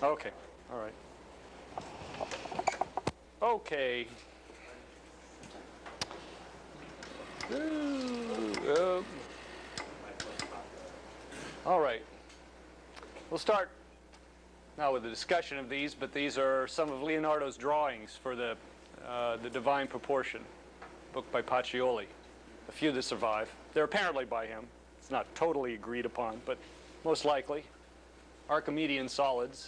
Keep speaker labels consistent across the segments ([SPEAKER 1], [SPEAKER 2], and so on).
[SPEAKER 1] Okay, all right. Okay. All right. We'll start now with the discussion of these, but these are some of Leonardo's drawings for the Divine Proportion, book by Pacioli. A few that survive. They're apparently by him. It's not totally agreed upon, but most likely. Archimedean solids.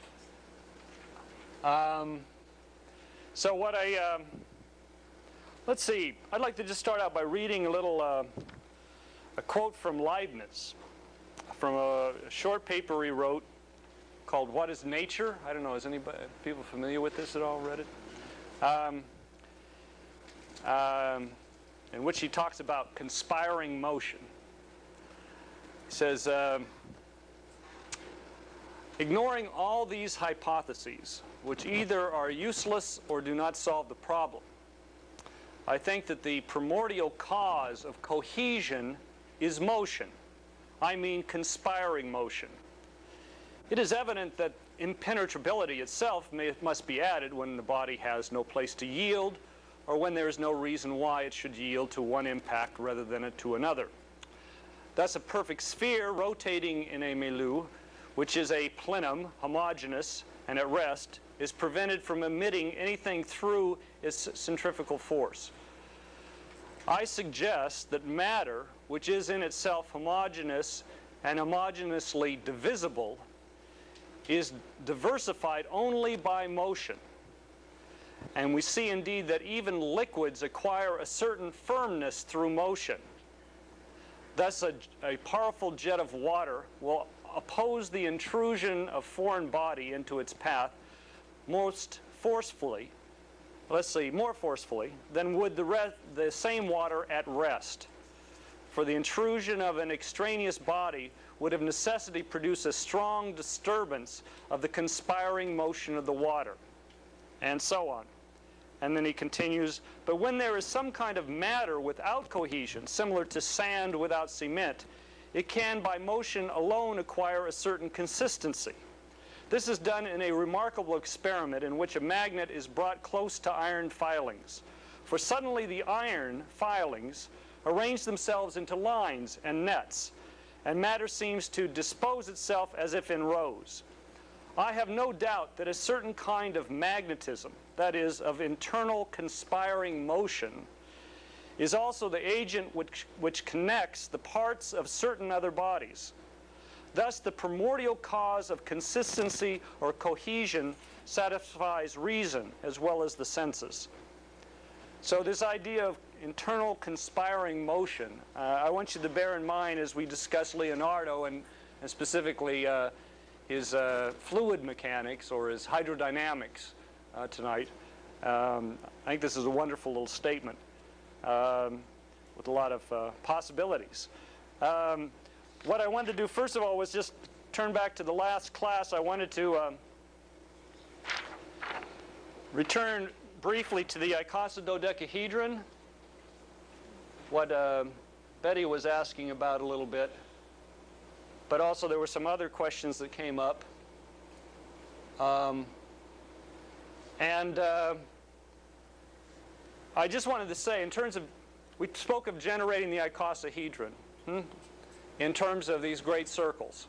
[SPEAKER 1] So what let's see. I'd like to just start out by reading a little a quote from Leibniz from a short paper he wrote called "What is Nature?" I don't know. Is anybody people familiar with this at all? Read it? In which he talks about conspiring motion. He says, ignoring all these hypotheses, which either are useless or do not solve the problem, I think that the primordial cause of cohesion is motion. I mean conspiring motion. It is evident that impenetrability itself must be added when the body has no place to yield, or when there is no reason why it should yield to one impact rather than to another. Thus, a perfect sphere rotating in a milieu, which is a plenum, homogeneous, and at rest, is prevented from emitting anything through its centrifugal force. I suggest that matter, which is in itself homogeneous and homogeneously divisible, is diversified only by motion. And we see indeed that even liquids acquire a certain firmness through motion. Thus, a powerful jet of water will oppose the intrusion of foreign body into its path most forcefully, more forcefully, than would the same water at rest. For the intrusion of an extraneous body would of necessity produce a strong disturbance of the conspiring motion of the water, and so on. And then he continues, but when there is some kind of matter without cohesion, similar to sand without cement, it can by motion alone acquire a certain consistency. This is done in a remarkable experiment in which a magnet is brought close to iron filings. For suddenly the iron filings arrange themselves into lines and nets, and matter seems to dispose itself as if in rows. I have no doubt that a certain kind of magnetism, that is, of internal conspiring motion, is also the agent which connects the parts of certain other bodies. Thus, the primordial cause of consistency or cohesion satisfies reason as well as the senses. So this idea of internal conspiring motion, I want you to bear in mind as we discuss Leonardo and specifically his fluid mechanics or his hydrodynamics tonight. I think this is a wonderful little statement with a lot of possibilities. What I wanted to do first of all was just turn back to the last class. I wanted to return briefly to the icosahedron, what Betty was asking about a little bit. But also there were some other questions that came up. I just wanted to say, in terms of, we spoke of generating the icosahedron in terms of these great circles.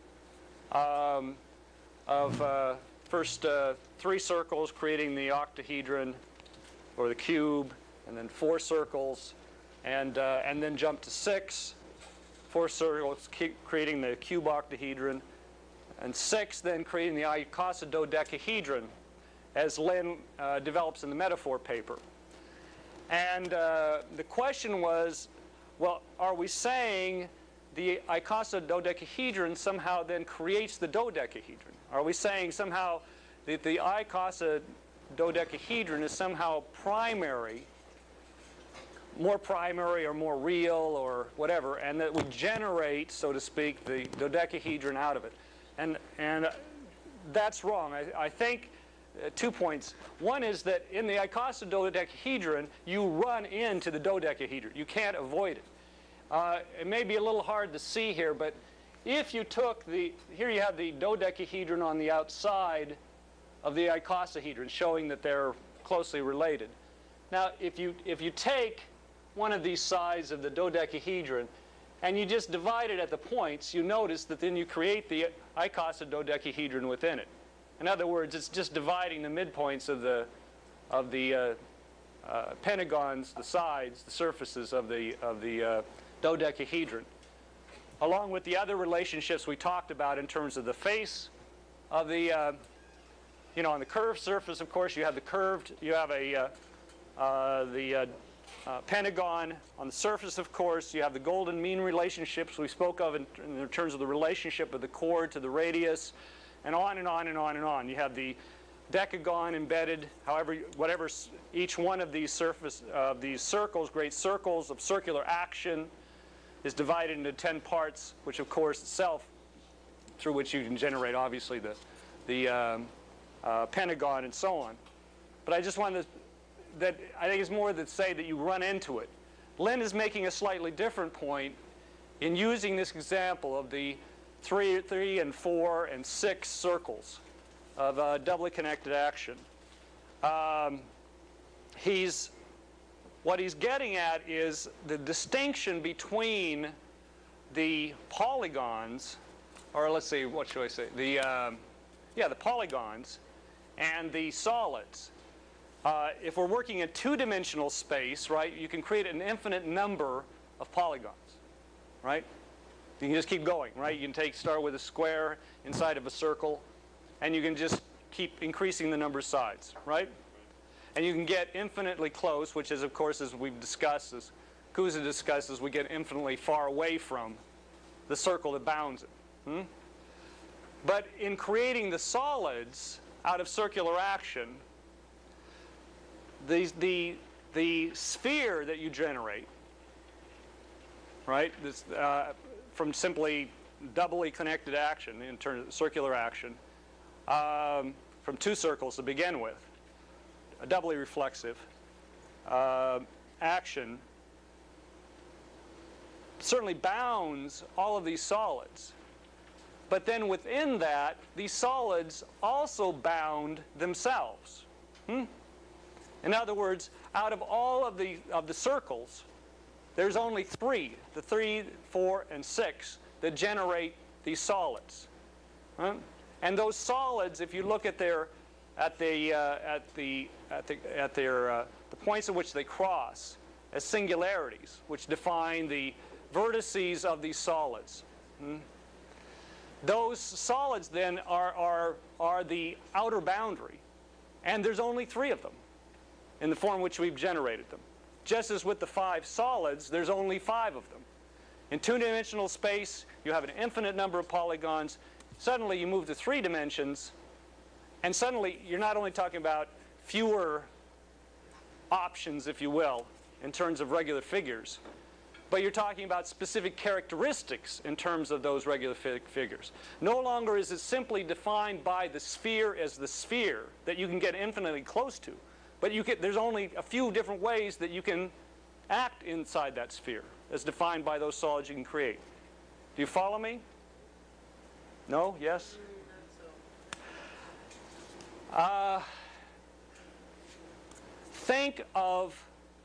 [SPEAKER 1] First 3 circles creating the octahedron or the cube, and then 4 circles, and then jump to 6. 4 circles creating the cube octahedron, and 6 then creating the icosahedron, as Lynn develops in the metaphor paper. And the question was, well, are we saying the icosahedron somehow then creates the dodecahedron? Are we saying somehow that the icosahedron is somehow primary, more primary or more real or whatever, and that would generate, so to speak, the dodecahedron out of it? And that's wrong. I think 2 points. One is that in the icosahedron, you run into the dodecahedron. You can't avoid it. It may be a little hard to see here, but if you took here you have the dodecahedron on the outside of the icosahedron, showing that they're closely related. Now, if you take one of these sides of the dodecahedron and you just divide it at the points, you notice that then you create the icosahedron within it. In other words, it's just dividing the midpoints of the pentagons, the sides, the surfaces of the dodecahedron, along with the other relationships we talked about in terms of the face of the, on the curved surface, of course, you have the curved, you have the pentagon. On the surface, of course, you have the golden mean relationships we spoke of in terms of the relationship of the chord to the radius, and on and on and on and on. You have the decagon embedded, whatever each one of these circles, great circles of circular action, is divided into 10 parts, which of course itself, through which you can generate obviously the pentagon and so on. But I just wanted that I think it's more to say that you run into it. Lynn is making a slightly different point in using this example of the 3 and 4 and 6 circles of doubly connected action. What he's getting at is the distinction between the polygons, or let's see, what should I say? The polygons and the solids. If we're working in two-dimensional space, right, you can create an infinite number of polygons, right? You can just keep going, right? You can start with a square inside of a circle, and you can just keep increasing the number of sides, right? And you can get infinitely close, which is, of course, as we've discussed, as Cusa discusses, we get infinitely far away from the circle that bounds it. But in creating the solids out of circular action, the sphere that you generate, right, this, from simply doubly connected action in terms of circular action, from two circles to begin with, a doubly reflexive action, certainly bounds all of these solids. But then within that, these solids also bound themselves. In other words, out of all of the circles, there's only 3, the 3, 4, and 6, that generate these solids. And those solids, if you look at the points at which they cross as singularities, which define the vertices of these solids. Those solids then are the outer boundary, and there's only 3 of them in the form in which we've generated them. Just as with the 5 solids, there's only 5 of them. In two-dimensional space, you have an infinite number of polygons. Suddenly you move to 3 dimensions, and suddenly you're not only talking about fewer options, if you will, in terms of regular figures, but you're talking about specific characteristics in terms of those regular figures. No longer is it simply defined by the sphere as the sphere that you can get infinitely close to, but there's only a few different ways that you can act inside that sphere as defined by those solids you can create. Do you follow me? No? Yes? Think of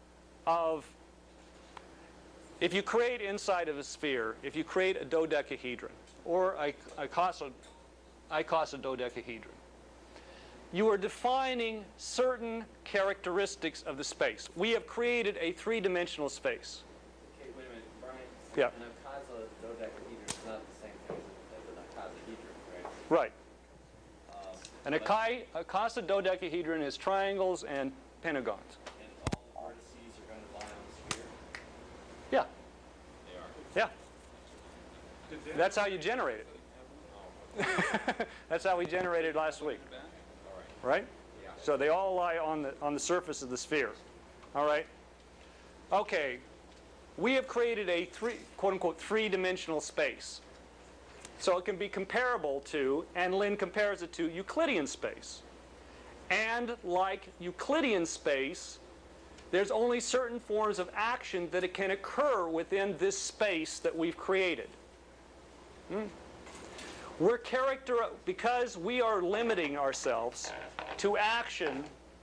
[SPEAKER 1] if you create inside of a sphere, if you create a dodecahedron or a icosahedron, you are defining certain characteristics of the space. We have created a 3-dimensional space.
[SPEAKER 2] Okay, wait a minute, Brian.
[SPEAKER 1] Yeah.
[SPEAKER 2] An icosahedron is not the same thing as an icosahedron, right?
[SPEAKER 1] Right. An icosahedron is triangles and pentagons.
[SPEAKER 2] And all the vertices are going to lie on the sphere?
[SPEAKER 1] Yeah.
[SPEAKER 2] They are?
[SPEAKER 1] Yeah. That's how you generate it. That's how we generated last week. Right?
[SPEAKER 2] Yeah.
[SPEAKER 1] So they all lie on the surface of the sphere. All right? Okay. We have created a quote-unquote 3-dimensional space. So it can be comparable to, and Lynn compares it to, Euclidean space. And like Euclidean space, there's only certain forms of action that it can occur within this space that we've created. Because we are limiting ourselves to action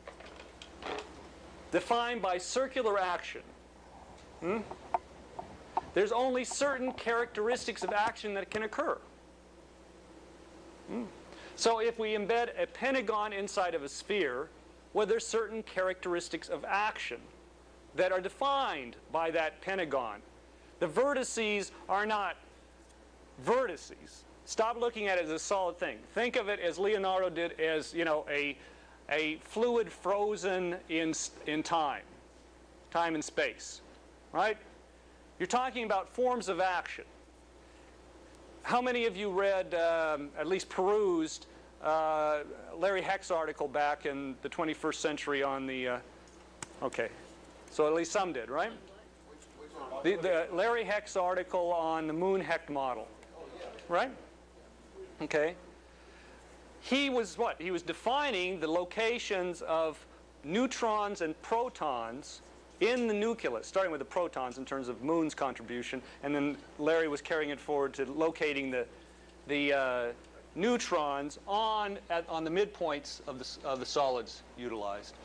[SPEAKER 1] defined by circular action. There's only certain characteristics of action that can occur. So if we embed a pentagon inside of a sphere, well, there's certain characteristics of action that are defined by that pentagon. The vertices are not vertices. Stop looking at it as a solid thing. Think of it as Leonardo did as, a fluid frozen in time and space, right? You're talking about forms of action. How many of you read, at least perused, Larry Heck's article back in the 21st century on the, okay, so at least some did, right? The Larry Heck's article on the Moon-Heck model, right? Okay. He was what? He was defining the locations of neutrons and protons in the nucleus, starting with the protons in terms of Moon's contribution, and then Larry was carrying it forward to locating the neutrons on the midpoints of the solids utilized.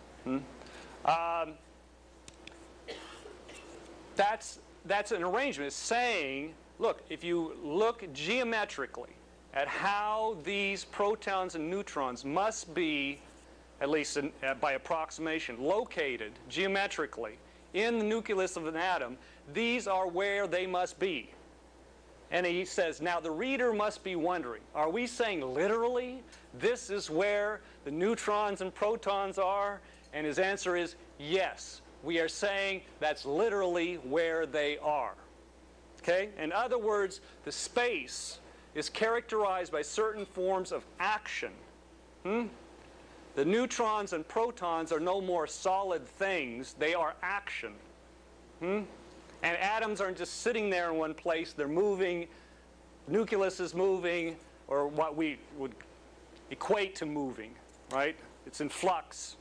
[SPEAKER 1] That's an arrangement. It's saying, look, if you look geometrically at how these protons and neutrons must be, at least by approximation, located geometrically in the nucleus of an atom, these are where they must be. And he says, now the reader must be wondering, are we saying literally this is where the neutrons and protons are? And his answer is yes. We are saying that's literally where they are. Okay? In other words, the space is characterized by certain forms of action. The neutrons and protons are no more solid things. They are action. And atoms aren't just sitting there in one place. They're moving. Nucleus is moving, or what we would equate to moving, right? It's in flux.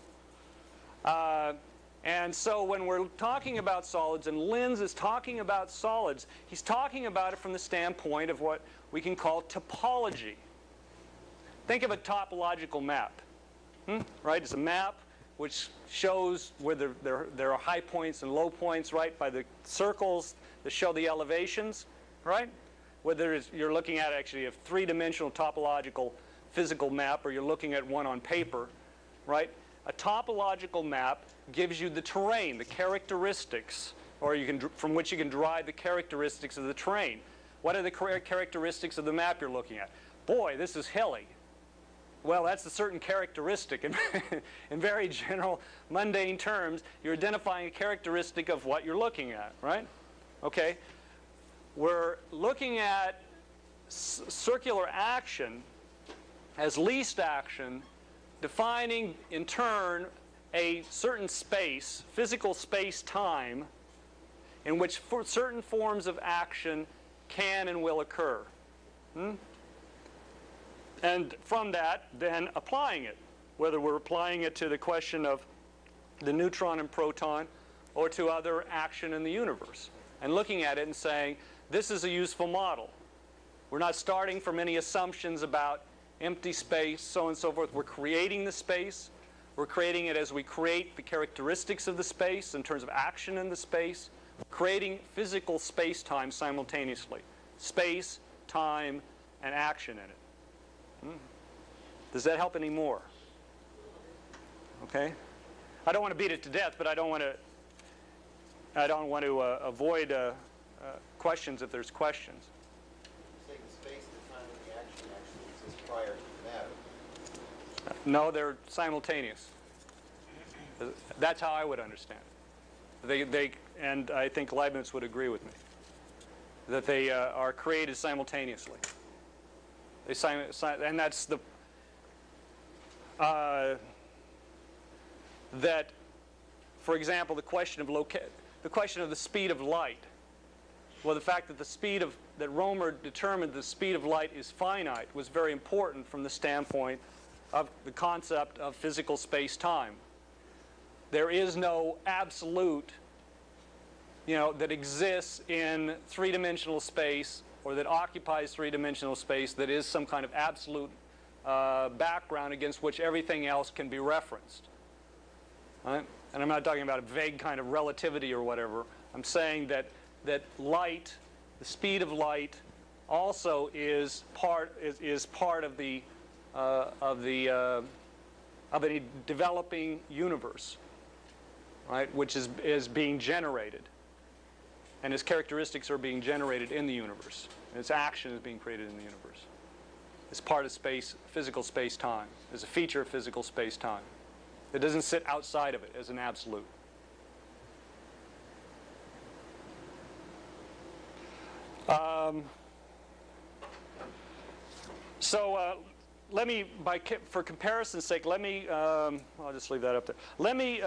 [SPEAKER 1] And so when we're talking about solids, and Lantz is talking about solids, he's talking about it from the standpoint of what we can call topology. Think of a topological map, right? It's a map which shows where there are high points and low points, right, by the circles that show the elevations, right? Whether you're looking at actually a three-dimensional topological physical map or you're looking at one on paper, right? A topological map gives you the terrain, the characteristics, or from which you can derive the characteristics of the terrain. What are the characteristics of the map you're looking at? Boy, this is hilly. Well, that's a certain characteristic. In very general, mundane terms, you're identifying a characteristic of what you're looking at, right? Okay. We're looking at circular action as least action, defining in turn a certain space, physical space-time, in which certain forms of action can and will occur. And from that, then applying it, whether we're applying it to the question of the neutron and proton or to other action in the universe, and looking at it and saying, this is a useful model. We're not starting from any assumptions about empty space, so on and so forth. We're creating the space. We're creating it as we create the characteristics of the space in terms of action in the space. We're creating physical space-time simultaneously. Space, time, and action in it. Does that help any more? Okay? I don't want to beat it to death, but I don't want to avoid questions if there's questions.
[SPEAKER 3] You're saying the space, the time, and the action actually exists prior to the matter.
[SPEAKER 1] No, they're simultaneous. That's how I would understand it. And I think Leibniz would agree with me, that they are created simultaneously. And that's the that, for example, the question of the speed of light. Well, the fact that that Romer determined the speed of light is finite was very important from the standpoint of the concept of physical space-time. There is no absolute, that exists in three-dimensional space or that occupies three-dimensional space that is some kind of absolute background against which everything else can be referenced. Right? And I'm not talking about a vague kind of relativity or whatever. I'm saying that light, the speed of light, also is part of a developing universe, right? Which is being generated, and its characteristics are being generated in the universe, and its action is being created in the universe. It's part of space, physical space-time. It's a feature of physical space-time. It doesn't sit outside of it as an absolute. Let me, for comparison's sake, let me, I'll just leave that up there. Let me,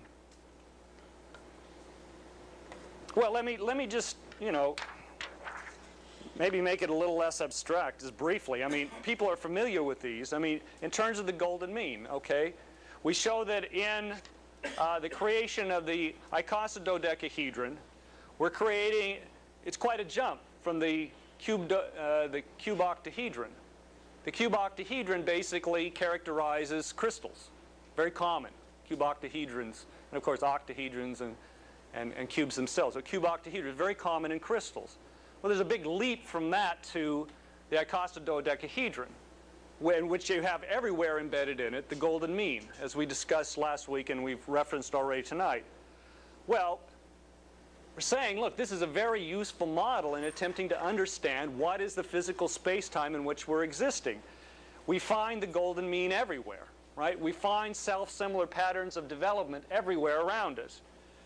[SPEAKER 1] well, let me just, you know, maybe make it a little less abstract, just briefly. I mean, people are familiar with these. I mean, in terms of the golden mean, okay? We show that in the creation of the icosahedodecahedron, we're creating, it's quite a jump from the cube octahedron. The cube octahedron basically characterizes crystals, very common, cube octahedrons, and of course octahedrons and cubes themselves. So cube octahedron is very common in crystals. Well, there's a big leap from that to the icosahedodecahedron, in which you have everywhere embedded in it the golden mean, as we discussed last week and we've referenced already tonight. Well, we're saying, look, this is a very useful model in attempting to understand what is the physical space-time in which we're existing. We find the golden mean everywhere, right? We find self-similar patterns of development everywhere around us.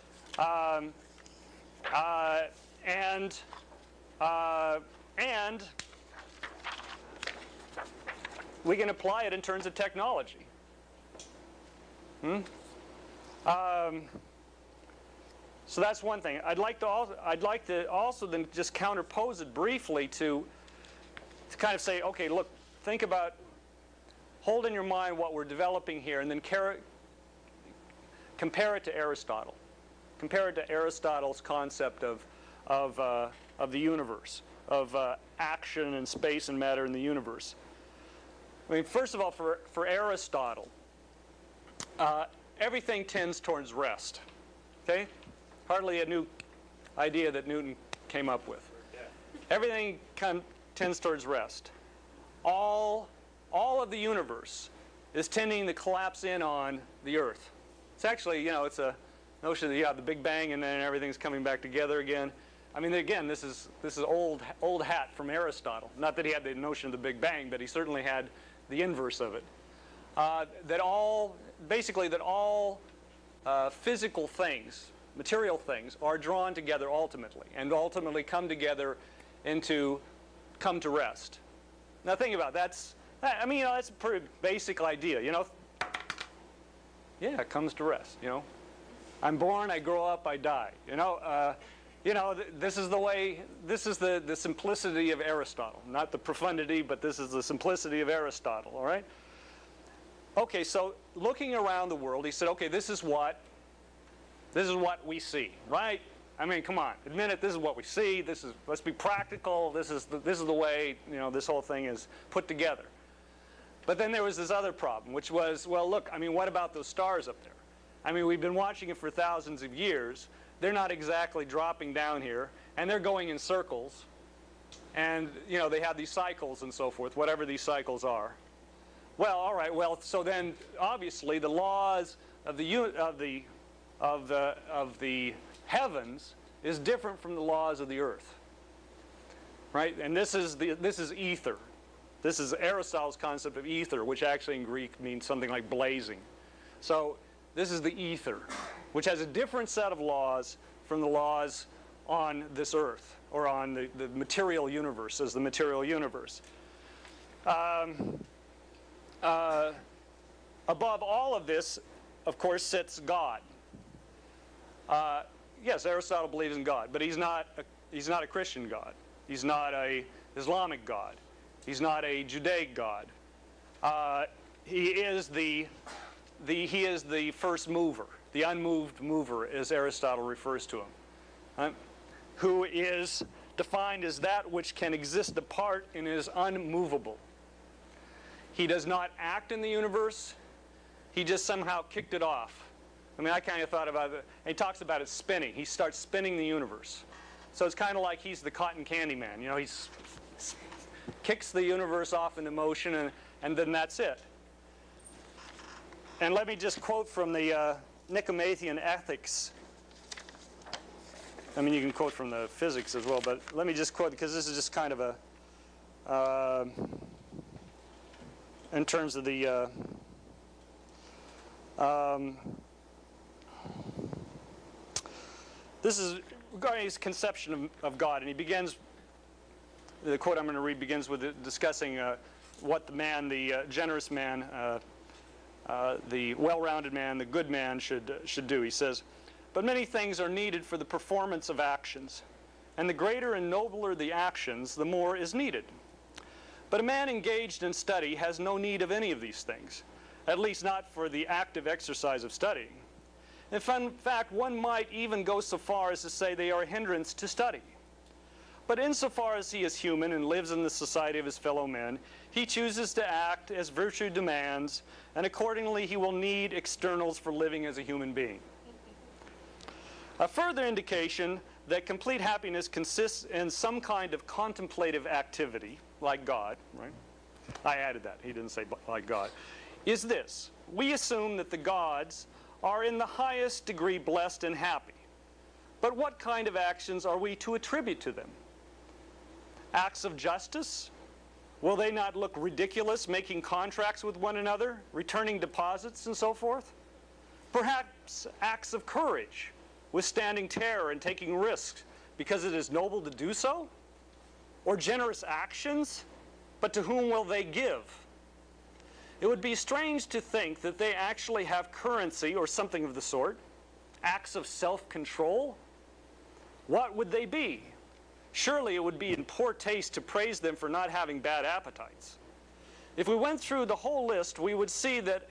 [SPEAKER 1] And we can apply it in terms of technology. So that's one thing. I'd like to also then just counterpose it briefly to kind of say, okay, look, think about, hold in your mind what we're developing here, and then compare it to Aristotle. Compare it to Aristotle's concept of the universe, of action and space and matter in the universe. I mean, first of all, for Aristotle, everything tends towards rest. Okay? Hardly a new idea that Newton came up with. Everything tends towards rest. All of the universe is tending to collapse in on the Earth. It's actually, you know, it's a notion that you have the Big Bang and then everything's coming back together again. I mean, again, this is old hat from Aristotle. Not that he had the notion of the Big Bang, but he certainly had the inverse of it. That all physical things, material things, are drawn together ultimately, and ultimately come together come to rest. Now think about it. I mean, you know, that's a pretty basic idea, you know. Yeah, it comes to rest, you know. I'm born, I grow up, I die, you know. This is the way, this is the simplicity of Aristotle. Not the profundity, but this is the simplicity of Aristotle, all right? Okay, so looking around the world, he said, okay, this is what we see, right? I mean, come on, admit it, this is what we see, let's be practical, this is the way, you know, this whole thing is put together. But then there was this other problem, which was, well, look, I mean, what about those stars up there? I mean, we've been watching it for thousands of years. They're not exactly dropping down here, and they're going in circles. And, you know, they have these cycles and so forth, whatever these cycles are. Well, all right, well, so then, obviously, the laws of the heavens is different from the laws of the earth. Right? And this is ether. This is Aristotle's concept of ether, which actually in Greek means something like blazing. So this is the ether, which has a different set of laws from the laws on this earth, or on the material universe, as the material universe. Above all of this, of course, sits God. Yes, Aristotle believes in God, but he's not a Christian God. He's not a Islamic God. He's not a Judaic God. He is the first mover, the unmoved mover, as Aristotle refers to him, right? Who is defined as that which can exist apart and is unmovable. He does not act in the universe. He just somehow kicked it off. I mean, I kind of thought about it. And he talks about it spinning. He starts spinning the universe. So it's kind of like he's the cotton candy man. You know, he kicks the universe off into motion, and then that's it. And let me just quote from the Nicomachean Ethics. I mean, you can quote from the physics as well, but let me just quote, because this is just kind of a, in terms of the, this is regarding his conception of God, and he begins, the quote I'm going to read begins with discussing what the man, the generous man, the well-rounded man, the good man should do. He says, "But many things are needed for the performance of actions, and the greater and nobler the actions, the more is needed. But a man engaged in study has no need of any of these things, at least not for the active exercise of studying. In fact, one might even go so far as to say they are a hindrance to study. But insofar as he is human and lives in the society of his fellow men, he chooses to act as virtue demands, and accordingly he will need externals for living as a human being. A further indication that complete happiness consists in some kind of contemplative activity, like God, right? I added that. He didn't say like God. Is this: we assume that the gods are in the highest degree blessed and happy. But what kind of actions are we to attribute to them? Acts of justice? Will they not look ridiculous making contracts with one another, returning deposits, and so forth? Perhaps acts of courage, withstanding terror and taking risks because it is noble to do so? Or generous actions? But to whom will they give? It would be strange to think that they actually have currency or something of the sort. Acts of self-control? What would they be? Surely it would be in poor taste to praise them for not having bad appetites. If we went through the whole list, we would see that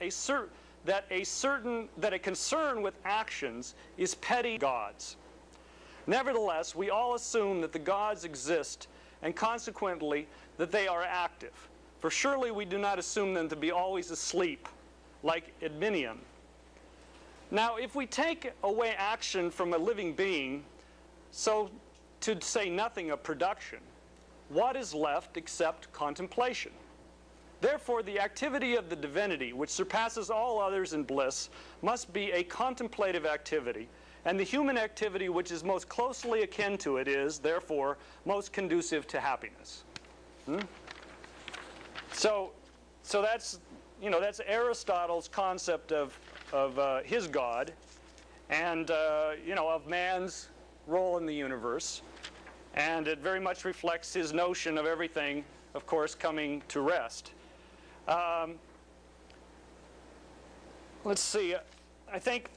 [SPEAKER 1] a concern with actions is petty gods. Nevertheless, we all assume that the gods exist, and consequently that they are active. For surely we do not assume them to be always asleep, like Endymion. Now, if we take away action from a living being, so to say nothing of production, what is left except contemplation? Therefore, the activity of the divinity, which surpasses all others in bliss, must be a contemplative activity, and the human activity which is most closely akin to it is, therefore, most conducive to happiness. So that's, you know, that's Aristotle's concept of his God, and you know, of man's role in the universe, and it very much reflects his notion of everything, of course, coming to rest. Let's see. I think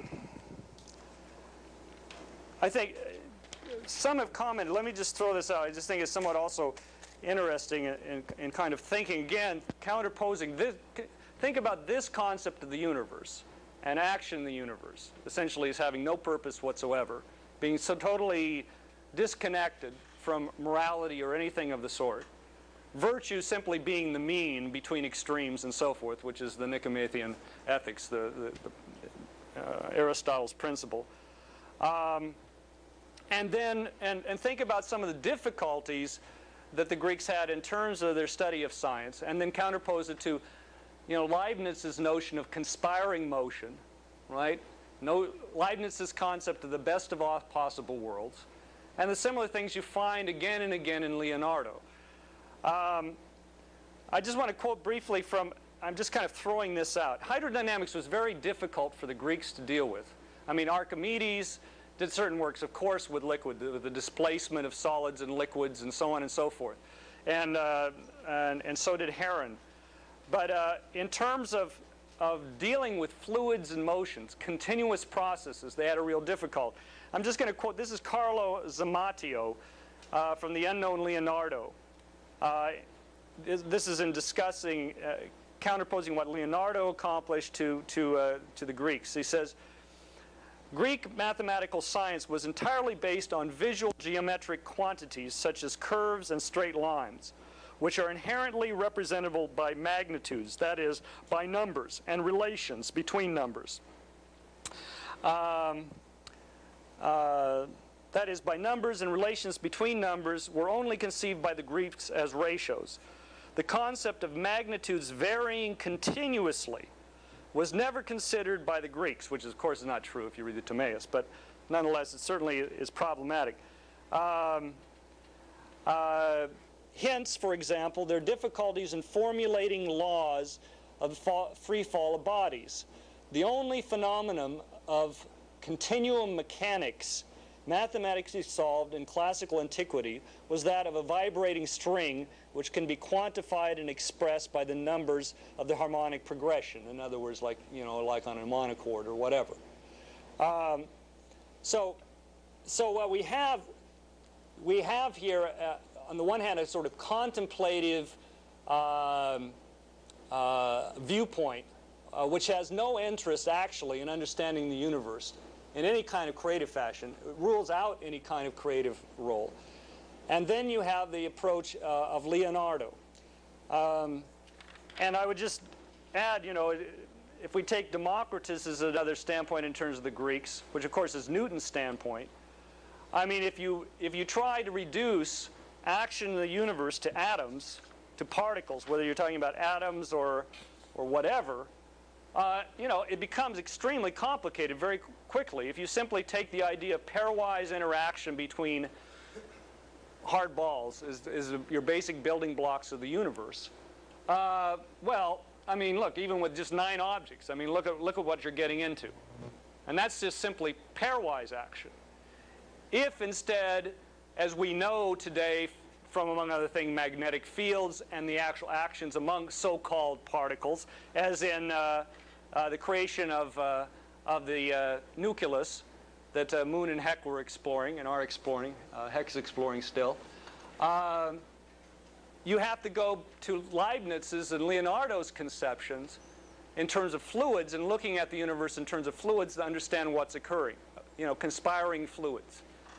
[SPEAKER 1] some have commented. Let me just throw this out. I just think it's somewhat also interesting in kind of thinking, again, counterposing this. Think about this concept of the universe and action in the universe, essentially as having no purpose whatsoever, being so totally disconnected from morality or anything of the sort. Virtue simply being the mean between extremes and so forth, which is the Nicomachean Ethics, Aristotle's principle. And think about some of the difficulties that the Greeks had in terms of their study of science, and then counterpose it to, you know, Leibniz's notion of conspiring motion, right? Leibniz's concept of the best of all possible worlds, and the similar things you find again and again in Leonardo. I just want to quote briefly from, I'm just kind of throwing this out. Hydrodynamics was very difficult for the Greeks to deal with. I mean, Archimedes did certain works, of course, with liquid, the displacement of solids and liquids and so on and so forth. And so did Heron. But in terms of dealing with fluids and motions, continuous processes, they had a real difficulty. I'm just going to quote, this is Carlo Zamatio from The Unknown Leonardo. This is in discussing, counterposing what Leonardo accomplished to the Greeks. He says, Greek mathematical science was entirely based on visual geometric quantities such as curves and straight lines, which are inherently representable by magnitudes, that is, by numbers and relations between numbers. That is, by numbers and relations between numbers were only conceived by the Greeks as ratios. The concept of magnitudes varying continuously was never considered by the Greeks, which of course is not true if you read the Timaeus, but nonetheless it certainly is problematic. Hence, for example, there are difficulties in formulating laws of free fall of bodies. The only phenomenon of continuum mechanics mathematically solved in classical antiquity was that of a vibrating string which can be quantified and expressed by the numbers of the harmonic progression. In other words, like, you know, like on a monochord or whatever. So what we have here, on the one hand, a sort of contemplative viewpoint, which has no interest actually in understanding the universe in any kind of creative fashion. It rules out any kind of creative role. And then you have the approach of Leonardo. And I would just add, you know, if we take Democritus as another standpoint in terms of the Greeks, which of course is Newton's standpoint, I mean, if you try to reduce action in the universe to atoms, to particles, whether you're talking about atoms or whatever, you know, it becomes extremely complicated very quickly if you simply take the idea of pairwise interaction between hard balls as your basic building blocks of the universe. Well, I mean, look, even with just 9 objects, I mean, look at what you're getting into. And that's just simply pairwise action. If instead, as we know today from, among other things, magnetic fields and the actual actions among so-called particles, as in the creation of the nucleus that Moon and Heck were exploring and are exploring, Heck's exploring still, you have to go to Leibniz's and Leonardo's conceptions in terms of fluids and looking at the universe in terms of fluids to understand what's occurring, you know, conspiring fluids.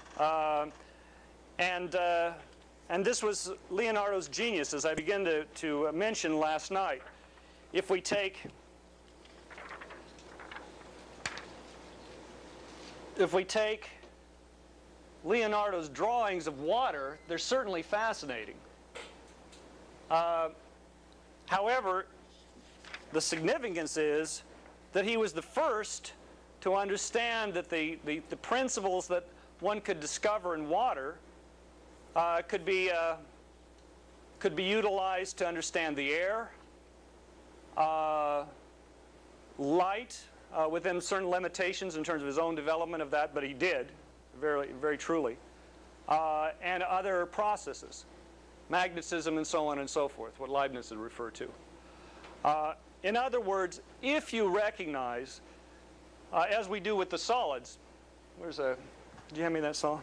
[SPEAKER 1] And this was Leonardo's genius, as I began to mention last night. If we take Leonardo's drawings of water, they're certainly fascinating. However, the significance is that he was the first to understand that the principles that one could discover in water could be utilized to understand the air, light, within certain limitations in terms of his own development of that, but he did, very, very truly, and other processes, magnetism and so on and so forth, what Leibniz would refer to. In other words, if you recognize, as we do with the solids, did you hand me that saw?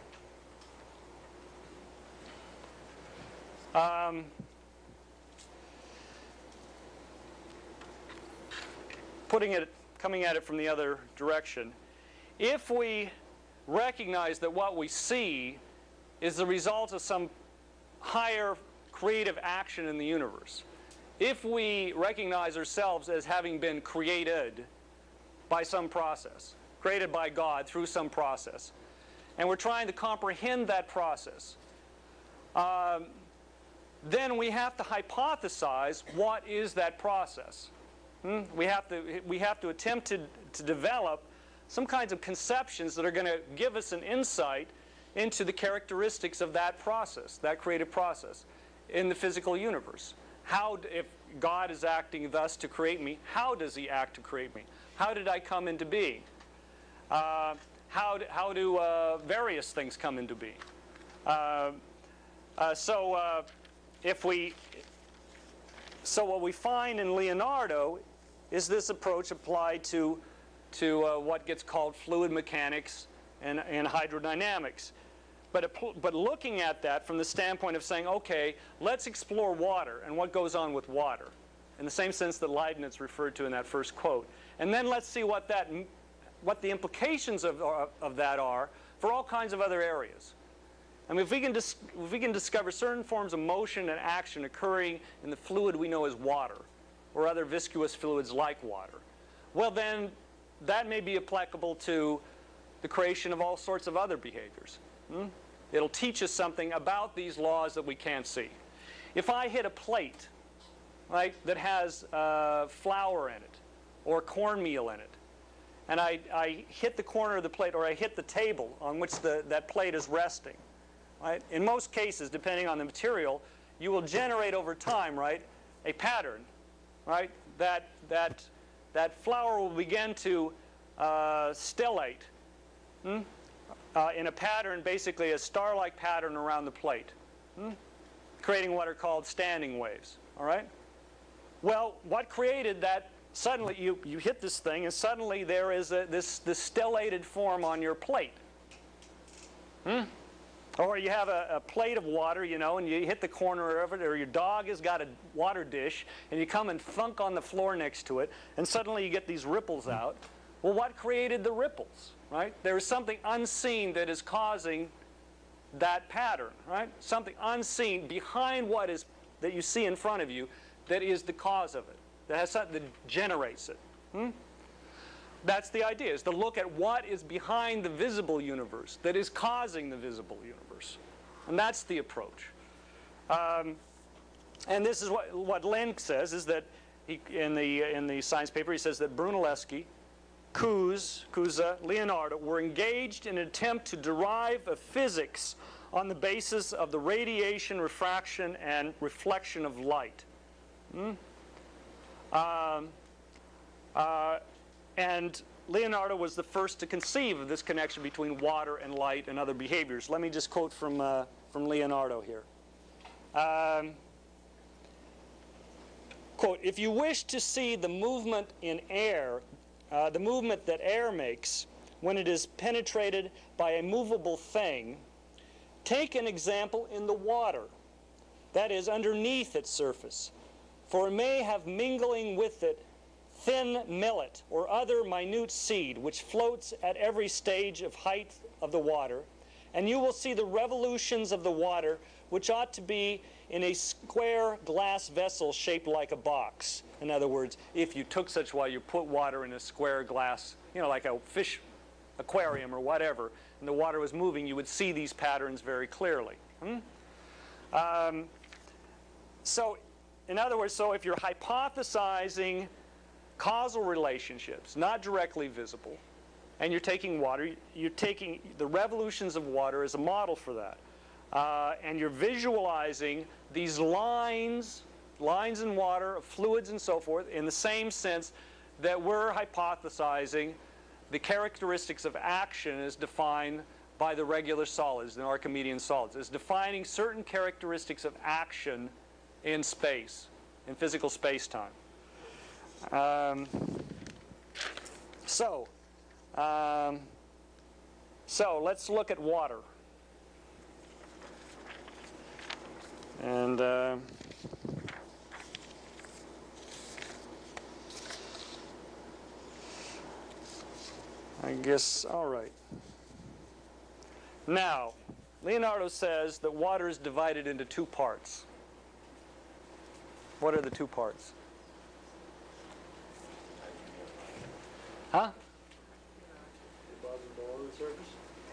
[SPEAKER 1] Coming at it from the other direction, if we recognize that what we see is the result of some higher creative action in the universe, if we recognize ourselves as having been created by some process, created by God through some process, and we're trying to comprehend that process, then we have to hypothesize what is that process. We have to attempt to develop some kinds of conceptions that are going to give us an insight into the characteristics of that process, that creative process in the physical universe. If God is acting thus to create me, how does he act to create me? How did I come into being? How do various things come into being? So what we find in Leonardo is this approach applied to what gets called fluid mechanics and hydrodynamics. But looking at that from the standpoint of saying, okay, let's explore water and what goes on with water, in the same sense that Leibniz referred to in that first quote. And then let's see what what the implications of that are for all kinds of other areas. I mean, if we can discover certain forms of motion and action occurring in the fluid we know as water, or other viscous fluids like water, well then that may be applicable to the creation of all sorts of other behaviors. It'll teach us something about these laws that we can't see. If I hit a plate, right, that has flour in it or cornmeal in it, and I hit the corner of the plate, or I hit the table on which that plate is resting, right? In most cases, depending on the material, you will generate over time, right, a pattern, right? That flour will begin to stellate in a pattern, basically a star-like pattern around the plate, creating what are called standing waves. All right. Well, what created that? Suddenly, you hit this thing, and suddenly there is this stellated form on your plate. Or you have a plate of water, you know, and you hit the corner of it, or your dog has got a water dish, and you come and thunk on the floor next to it, and suddenly you get these ripples out. Well, what created the ripples, right? There is something unseen that is causing that pattern, right? Something unseen behind what is that you see in front of you that is the cause of it, that has something that generates it. That's the idea, is to look at what is behind the visible universe that is causing the visible universe. And that's the approach. And this is what Lentz says, is that in the science paper, he says that Brunelleschi, Cusa, Leonardo were engaged in an attempt to derive a physics on the basis of the radiation, refraction, and reflection of light. And Leonardo was the first to conceive of this connection between water and light and other behaviors. Let me just quote from Leonardo here. Quote, "If you wish to see the movement in air, the movement that air makes when it is penetrated by a movable thing, take an example in the water, that is, underneath its surface. For it may have mingling with it thin millet or other minute seed which floats at every stage of height of the water, and you will see the revolutions of the water which ought to be in a square glass vessel shaped like a box." In other words, if you took such water, you put water in a square glass, you know, like a fish aquarium or whatever, and the water was moving, you would see these patterns very clearly. So, in other words, so if you're hypothesizing causal relationships, not directly visible, and you're taking water, you're taking the revolutions of water as a model for that. And you're visualizing these lines in water, fluids and so forth, in the same sense that we're hypothesizing the characteristics of action as defined by the regular solids, the Archimedean solids, as defining certain characteristics of action in space, in physical space-time. So let's look at water. And I guess, all right. Now, Leonardo says that water is divided into two parts. What are the two parts? Huh?
[SPEAKER 4] Above and below the surface?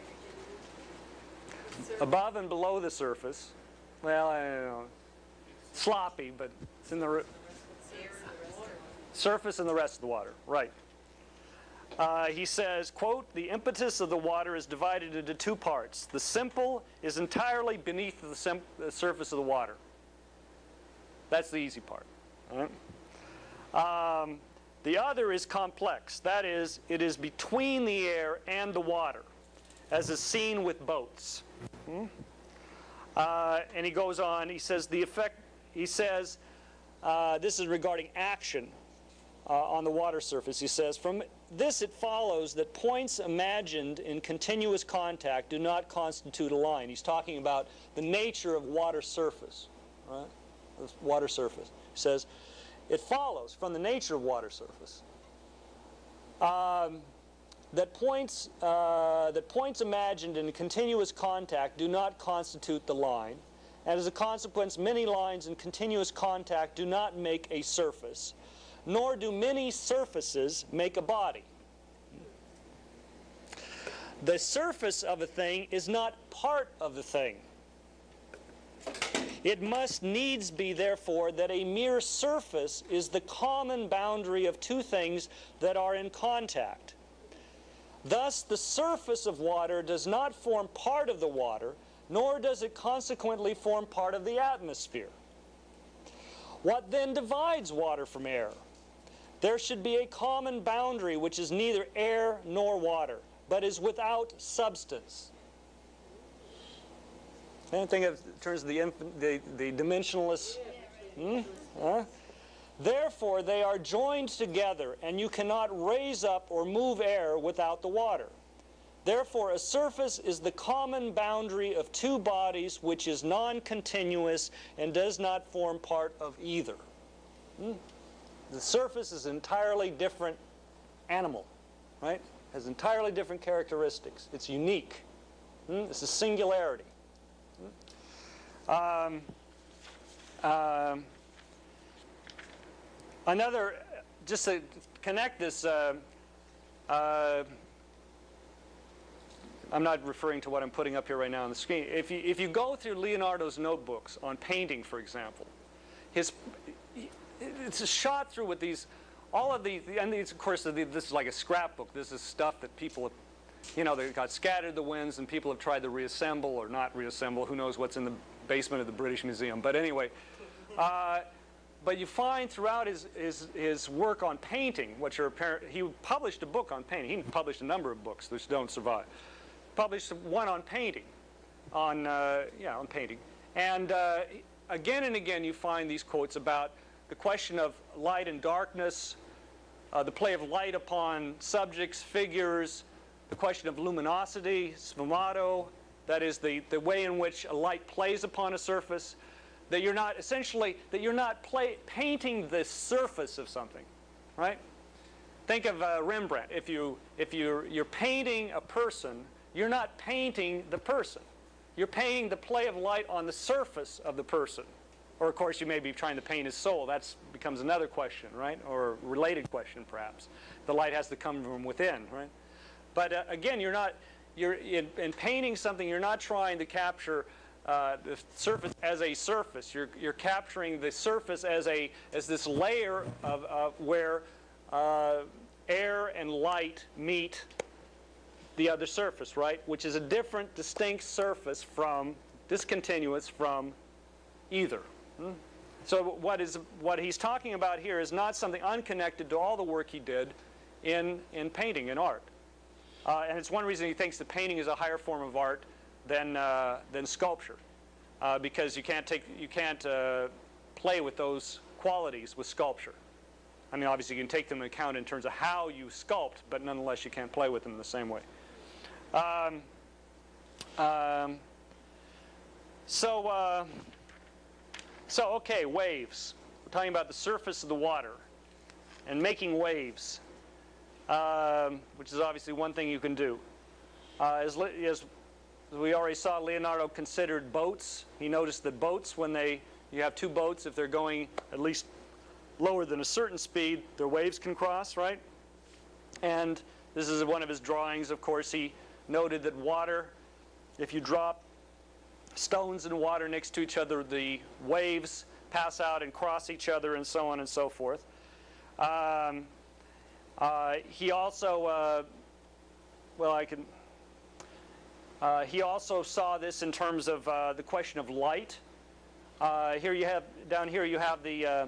[SPEAKER 1] Above and below the surface. Well, I don't know. Sloppy, but it's in the surface and the rest of the water. Right. He says, quote, "The impetus of the water is divided into two parts. The simple is entirely beneath the surface of the water." That's the easy part. All right? The other is complex. That is, it is between the air and the water, as is seen with boats. And he goes on, he says, this is regarding action on the water surface. He says, "From this it follows that points imagined in continuous contact do not constitute a line." He's talking about the nature of water surface, right? The water surface. He says, "It follows from the nature of water surface that points imagined in continuous contact do not constitute the line, and as a consequence, many lines in continuous contact do not make a surface, nor do many surfaces make a body. The surface of a thing is not part of the thing. It must needs be, therefore, that a mere surface is the common boundary of two things that are in contact. Thus, the surface of water does not form part of the water, nor does it consequently form part of the atmosphere. What then divides water from air? There should be a common boundary which is neither air nor water, but is without substance. Anything in terms of the dimensionless? Therefore, they are joined together, and you cannot raise up or move air without the water. Therefore, a surface is the common boundary of two bodies which is non-continuous and does not form part of either. The surface is an entirely different animal, right? Has entirely different characteristics. It's unique. It's a singularity. Another, just to connect this, I'm not referring to what I'm putting up here right now on the screen. If you go through Leonardo's notebooks on painting, for example, it's a shot through with these, all of these, and these, of course, this is like a scrapbook. This is stuff that people have, you know, they got scattered to the winds, and people have tried to reassemble or not reassemble. Who knows what's in the basement of the British Museum? But anyway, but you find throughout his work on painting, which are apparent, he published a book on painting. He published a number of books which don't survive. Published one on painting, on painting, and again and again you find these quotes about the question of light and darkness, the play of light upon subjects, figures, the question of luminosity, sfumato, that is the way in which a light plays upon a surface, that you're not essentially, that you're not painting the surface of something, right? Think of Rembrandt. If you're painting a person, you're not painting the person. You're painting the play of light on the surface of the person. Or, of course, you may be trying to paint his soul. That becomes another question, right? Or a related question, perhaps. The light has to come from within, right? But again, you're in painting something, you're not trying to capture the surface as a surface. You're capturing the surface as this layer of where air and light meet the other surface, right? Which is a different, distinct surface from, discontinuous from either. So what he's talking about here is not something unconnected to all the work he did in painting, in art. And it's one reason he thinks that painting is a higher form of art than sculpture, because you can't play with those qualities with sculpture. I mean, obviously you can take them into account in terms of how you sculpt, but nonetheless you can't play with them the same way. So okay, waves. We're talking about the surface of the water and making waves, which is obviously one thing you can do. As we already saw, Leonardo considered boats. He noticed that boats, when you have two boats, if they're going at least lower than a certain speed, their waves can cross, right? And this is one of his drawings. Of course, he noted that water, if you drop stones in water next to each other, the waves pass out and cross each other, and so on and so forth. He also, he also saw this in terms of the question of light. Here you have, down here you have the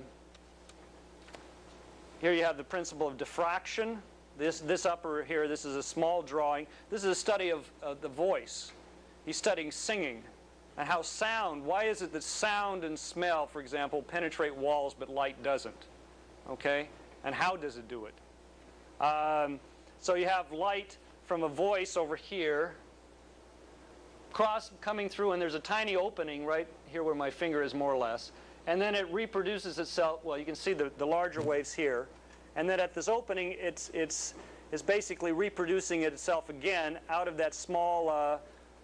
[SPEAKER 1] principle of diffraction. This upper here, this is a small drawing. This is a study of the voice. He's studying singing and how sound, why is it that sound and smell, for example, penetrate walls but light doesn't? Okay? And how does it do it? So you have light from a voice over here, coming through, and there's a tiny opening right here where my finger is, more or less. And then it reproduces itself. Well, you can see the larger waves here. And then at this opening, it's is basically reproducing itself again out of that small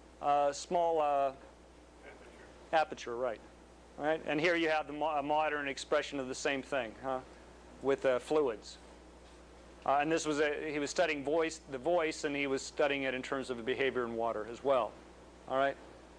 [SPEAKER 1] aperture, right? Right? And here you have the modern expression of the same thing, with fluids. And this was he was studying the voice, and he was studying it in terms of the behavior in water as well. All right.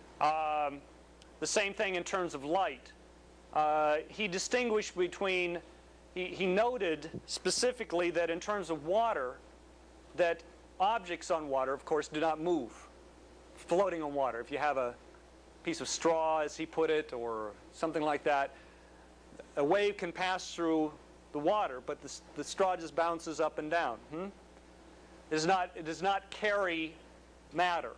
[SPEAKER 1] The same thing in terms of light. He distinguished between. He noted specifically that in terms of water, that objects on water, of course, do not move, floating on water. If you have a piece of straw, as he put it, or something like that, a wave can pass through the water, but the straw just bounces up and down. It does not carry matter.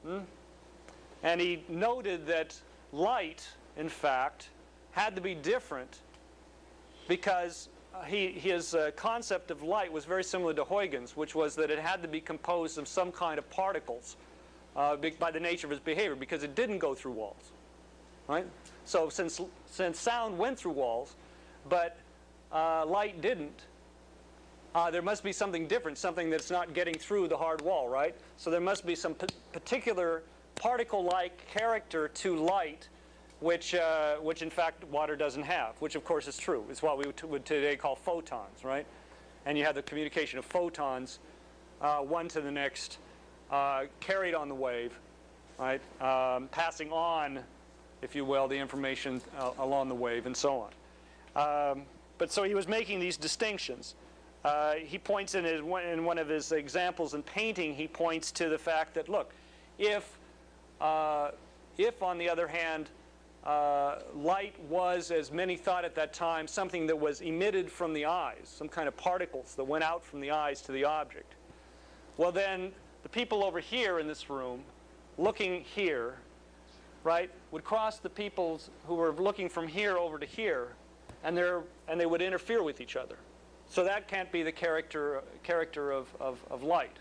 [SPEAKER 1] And he noted that light, in fact, had to be different because his concept of light was very similar to Huygens, which was that it had to be composed of some kind of particles by the nature of its behavior, because it didn't go through walls. Right? So since sound went through walls, but light didn't, there must be something different, something that's not getting through the hard wall, right? So there must be some particular particle-like character to light, which in fact water doesn't have, which of course is true. It's what we would today call photons, right? And you have the communication of photons, one to the next, carried on the wave, right? Passing on, if you will, the information along the wave, and so on. But so he was making these distinctions. He points in one of his examples in painting, he points to the fact that, look, if on the other hand, light was, as many thought at that time, something that was emitted from the eyes, some kind of particles that went out from the eyes to the object. Well, then the people over here in this room, looking here, right, would cross the people who were looking from here over to here, and they would interfere with each other. So that can't be the character of light.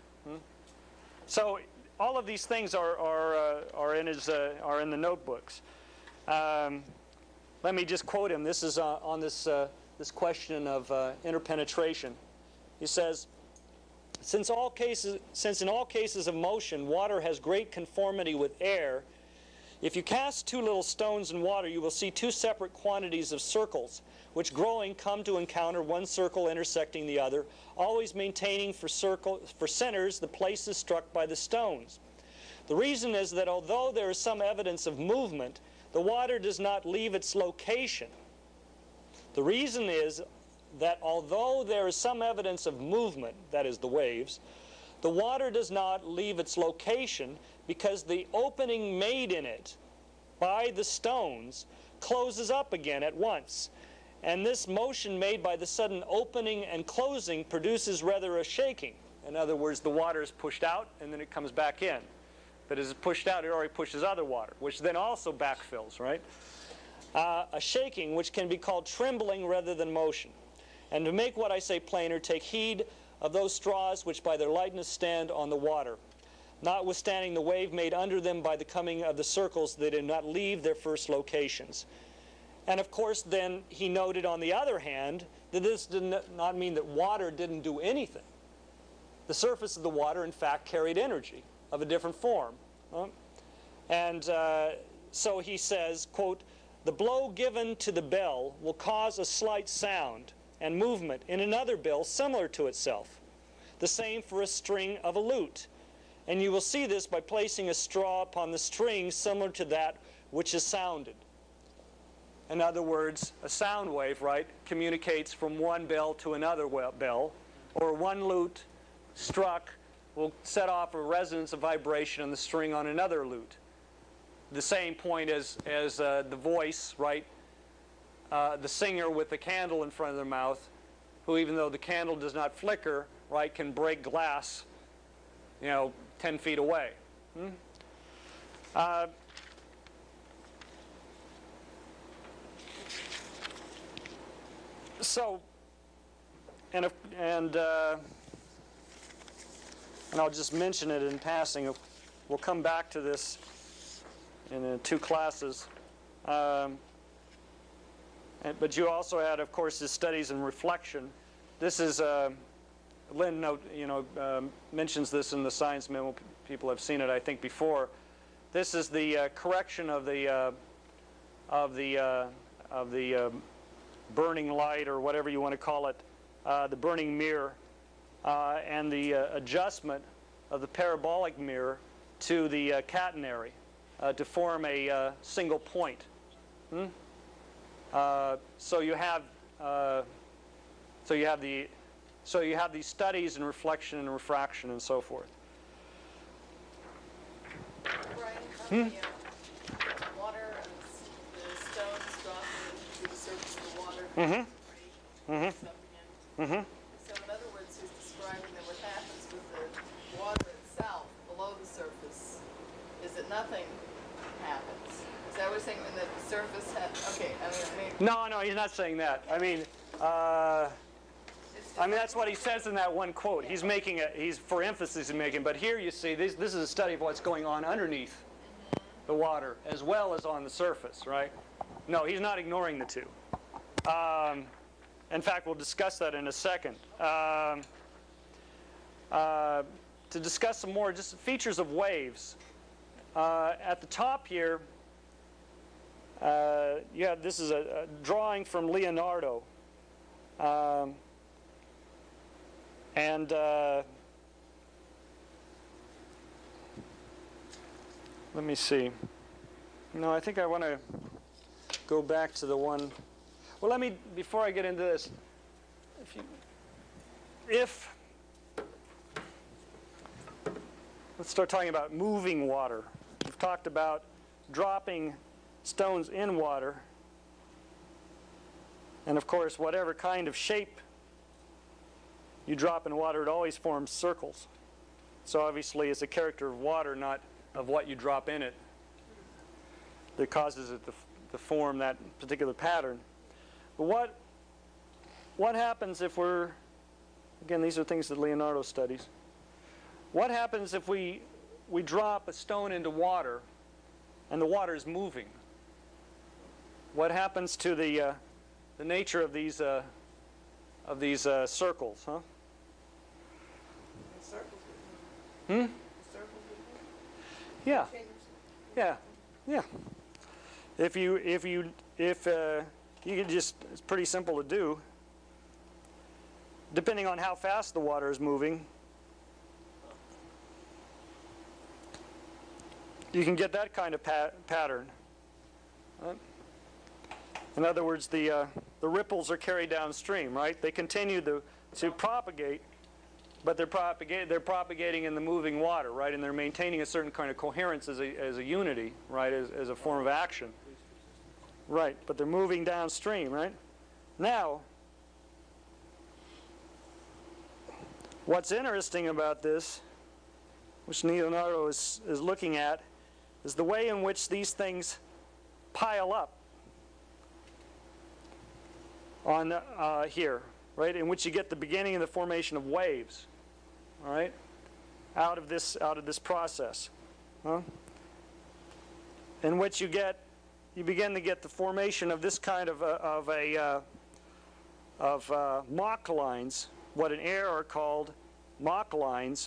[SPEAKER 1] So all of these things are in the notebooks. Let me just quote him. This is on this question of interpenetration. He says, since in all cases of motion, water has great conformity with air, if you cast two little stones in water, you will see two separate quantities of circles, which growing come to encounter one circle intersecting the other, always maintaining for centers the places struck by the stones. The reason is that although there is some evidence of movement, the water does not leave its location. The reason is that although there is some evidence of movement, that is the waves, the water does not leave its location because the opening made in it by the stones closes up again at once. And this motion made by the sudden opening and closing produces rather a shaking. In other words, the water is pushed out and then it comes back in. But as it's pushed out, it already pushes other water, which then also backfills, right? A shaking, which can be called trembling rather than motion. And to make what I say plainer, take heed of those straws which by their lightness stand on the water, notwithstanding the wave made under them by the coming of the circles, they did not leave their first locations. And of course, then he noted on the other hand that this did not mean that water didn't do anything. The surface of the water, in fact, carried energy of a different form. And so he says, quote, the blow given to the bell will cause a slight sound and movement in another bell similar to itself. The same for a string of a lute. And you will see this by placing a straw upon the string similar to that which is sounded. In other words, a sound wave, right, communicates from one bell to another bell, or one lute struck will set off a resonance, a vibration on the string on another lute. The same point as the voice, right, the singer with the candle in front of their mouth, who even though the candle does not flicker, right, can break glass, 10 feet away. So, and I'll just mention it in passing. We'll come back to this in 2 classes. But you also had, of course, his studies in reflection. This is Lynn mentions this in the science memo. People have seen it, I think, before. This is the correction of the burning light, or whatever you want to call it, the burning mirror, and the adjustment of the parabolic mirror to the catenary to form a single point. So you have these studies in reflection and refraction and so forth.
[SPEAKER 5] Brian, on the water and the stones dropping to the surface of the water, right? So in other words, he's describing that what happens with the water itself below the surface is that nothing happens. Is that what he's saying? And that the surface has, okay,
[SPEAKER 1] No, he's not saying that. I mean, that's what he says in that one quote. He's making he's for emphasis in making, but here you see, this is a study of what's going on underneath the water as well as on the surface, right? No, he's not ignoring the two. In fact, we'll discuss that in a second. To discuss some more just features of waves. At the top here, this is a drawing from Leonardo. Let me see. No, I think I want to go back to the one. Well, before I get into this, let's start talking about moving water. We've talked about dropping stones in water. And of course, whatever kind of shape you drop in water, it always forms circles. So obviously it's a character of water, not of what you drop in it, that causes it to form that particular pattern. But what happens if again, these are things that Leonardo studies. What happens if we drop a stone into water and the water is moving? What happens to the nature of these circles, huh? Yeah. If you could just, it's pretty simple to do. Depending on how fast the water is moving, you can get that kind of pattern. Right? In other words, the ripples are carried downstream, right? They continue to propagate, but they're propagating in the moving water, right? And they're maintaining a certain kind of coherence as a unity, right? As a form of action, right? But they're moving downstream, right? Now, what's interesting about this, which Leonardo is looking at, is the way in which these things pile up on here, right? In which you get the beginning of the formation of waves, all right? Out of this process, huh? In which you begin to get the formation of this kind of Mach lines, what in air are called Mach lines.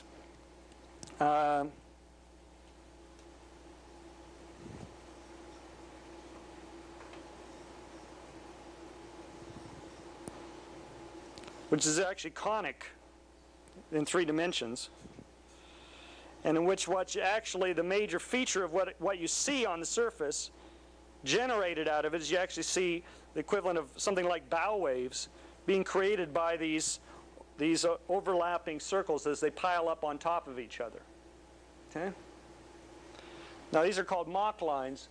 [SPEAKER 1] Which is actually conic in 3 dimensions, and in which the major feature of what you see on the surface generated out of it is you actually see the equivalent of something like bow waves being created by these overlapping circles as they pile up on top of each other. Okay? Now these are called Mach lines,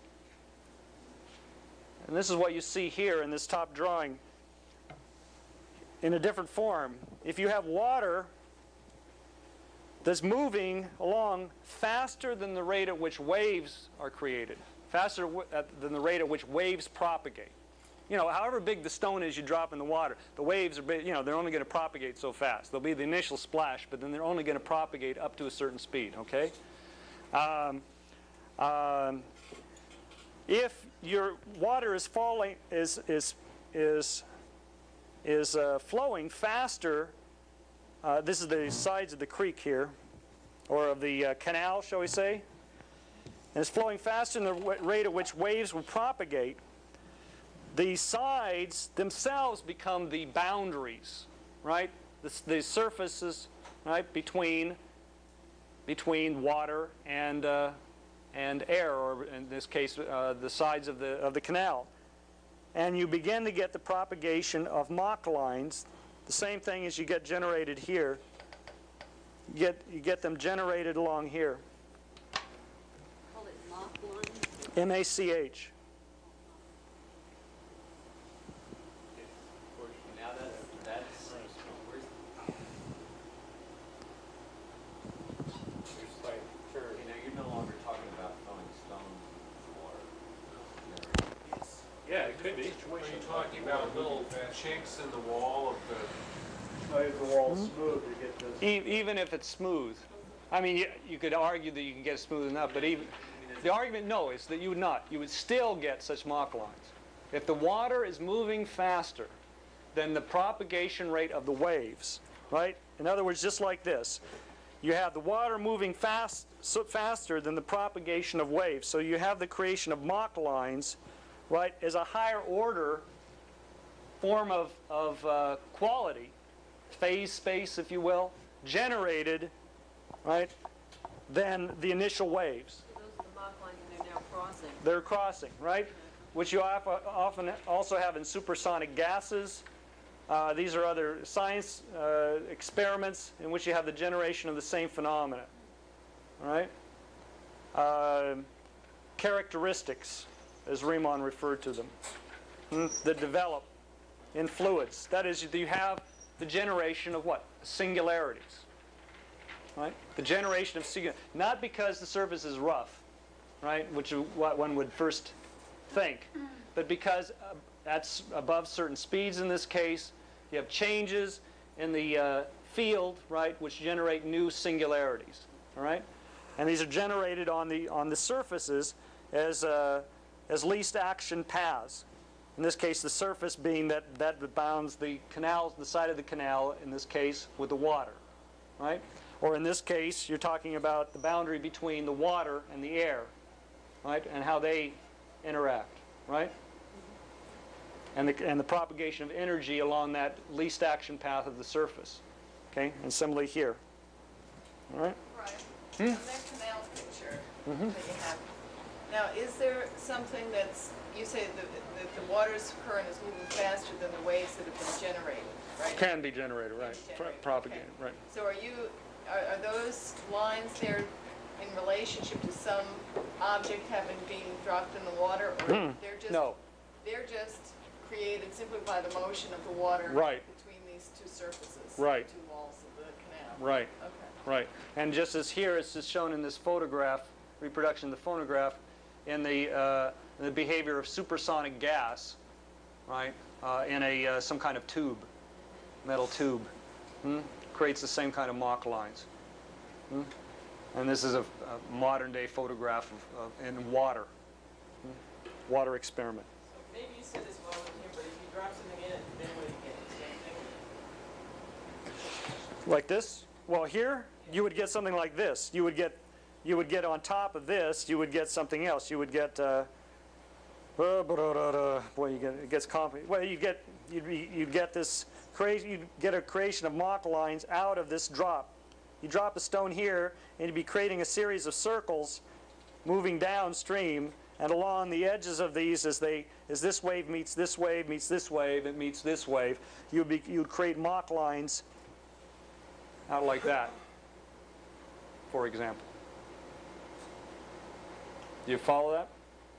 [SPEAKER 1] and this is what you see here in this top drawing in a different form. If you have water that's moving along faster than the rate at which waves are created, faster than the rate at which waves propagate. You know, however big the stone is you drop in the water, the waves are big, they're only going to propagate so fast. There'll be the initial splash, but then they're only going to propagate up to a certain speed, okay? If your water is falling, is flowing faster this is the sides of the creek here, or of the canal, shall we say. And it's flowing faster than the rate at which waves will propagate. The sides themselves become the boundaries, right? The surfaces, right, between water and air, or in this case, the sides of the canal. And you begin to get the propagation of Mach lines, the same thing as you get generated here. You get them generated along here.
[SPEAKER 6] Call it Mach lines?
[SPEAKER 1] M-A-C-H.
[SPEAKER 2] Now that's where's
[SPEAKER 4] It's like, sure.
[SPEAKER 2] you know, you're no longer talking about throwing stones in the water.
[SPEAKER 1] Yeah, it could be.
[SPEAKER 7] Are you talking about little chinks in the wall of the?
[SPEAKER 4] If the wall's smooth, you get this.
[SPEAKER 1] Even if it's smooth. I mean, you could argue that you can get it smooth enough, but even the argument, no, is that you would not. You would still get such Mach lines. If the water is moving faster than the propagation rate of the waves, right? In other words, just like this. You have the water moving faster than the propagation of waves. So you have the creation of Mach lines, right, as a higher order form of quality, phase space, if you will, generated, right, than the initial waves.
[SPEAKER 6] So those are the Mach lines and they're now crossing.
[SPEAKER 1] They're crossing, right? Which you often also have in supersonic gases. These are other science experiments in which you have the generation of the same phenomena, all right? Characteristics, as Riemann referred to them, that develop in fluids. That is, you have the generation of what? Singularities, right? The generation of singularities. Not because the surface is rough, right, which is what one would first think, but because that's above certain speeds in this case. You have changes in the field, right, which generate new singularities, all right? And these are generated on the surfaces as least action paths. In this case, the surface being that bounds the canal, the side of the canal, in this case, with the water, right? Or in this case, you're talking about the boundary between the water and the air, right, and how they interact, right? And the propagation of energy along that least action path of the surface, okay? And similarly here, all right?
[SPEAKER 5] Right. On that canal picture that you have, now is there something that's, you say that the water's current is moving faster than the waves that have been generated, right?
[SPEAKER 1] Can be generated, right?
[SPEAKER 5] Generated,
[SPEAKER 1] Propagated,
[SPEAKER 5] okay.
[SPEAKER 1] right?
[SPEAKER 5] So are those lines there in relationship to some object having been dropped in the water, or they're just
[SPEAKER 1] No.
[SPEAKER 5] they're just created simply by the motion of the water
[SPEAKER 1] Right.
[SPEAKER 5] between these two surfaces,
[SPEAKER 1] Right.
[SPEAKER 5] the two walls of the canal?
[SPEAKER 1] Right.
[SPEAKER 5] Okay.
[SPEAKER 1] Right. And just as here, it's just shown in this photograph, reproduction of the photograph, in the behavior of supersonic gas, right, in some kind of tube, metal tube, creates the same kind of Mach lines. And this is a modern-day photograph in water, water experiment.
[SPEAKER 8] So maybe you said this while I was here, but if you drop something in it, then what do you get? The same thing?
[SPEAKER 1] Like this? Well, here you would get something like this. You would get on top of this. You would get something else. You would get boy, it gets complicated. Well, you'd get this crazy. You'd get a creation of Mach lines out of this drop. You drop a stone here, and you'd be creating a series of circles, moving downstream, and along the edges of these, as this wave meets this wave, meets this wave, it meets this wave, you'd create Mach lines out like that, for example. Do you follow that?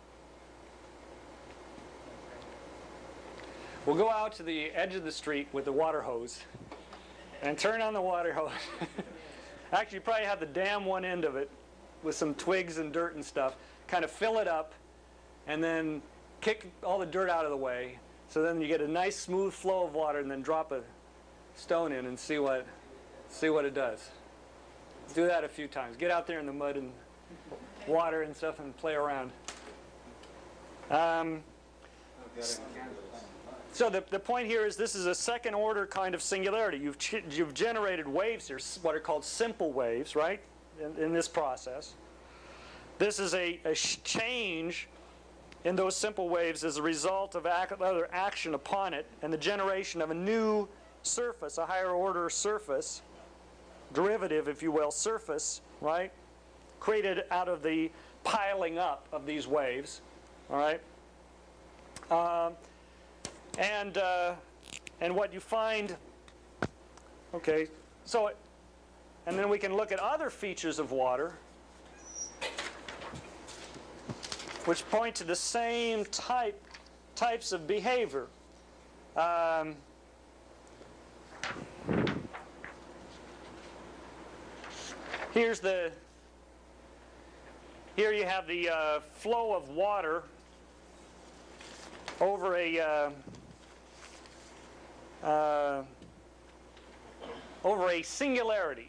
[SPEAKER 1] We'll go out to the edge of the street with the water hose and turn on the water hose. Actually, you probably have the dam one end of it with some twigs and dirt and stuff, kind of fill it up, and then kick all the dirt out of the way. So then you get a nice smooth flow of water, and then drop a stone in and see what it does. Do that a few times. Get out there in the mud and water and stuff and play around. So the point here is this is a second order kind of singularity. You've generated waves here, what are called simple waves, right, in this process. This is a change in those simple waves as a result of other action upon it and the generation of a new surface, a higher order surface, derivative, if you will, surface, right, created out of the piling up of these waves, all right? And what you find, okay, so, and then we can look at other features of water which point to the same types of behavior. Here you have the flow of water over a singularity.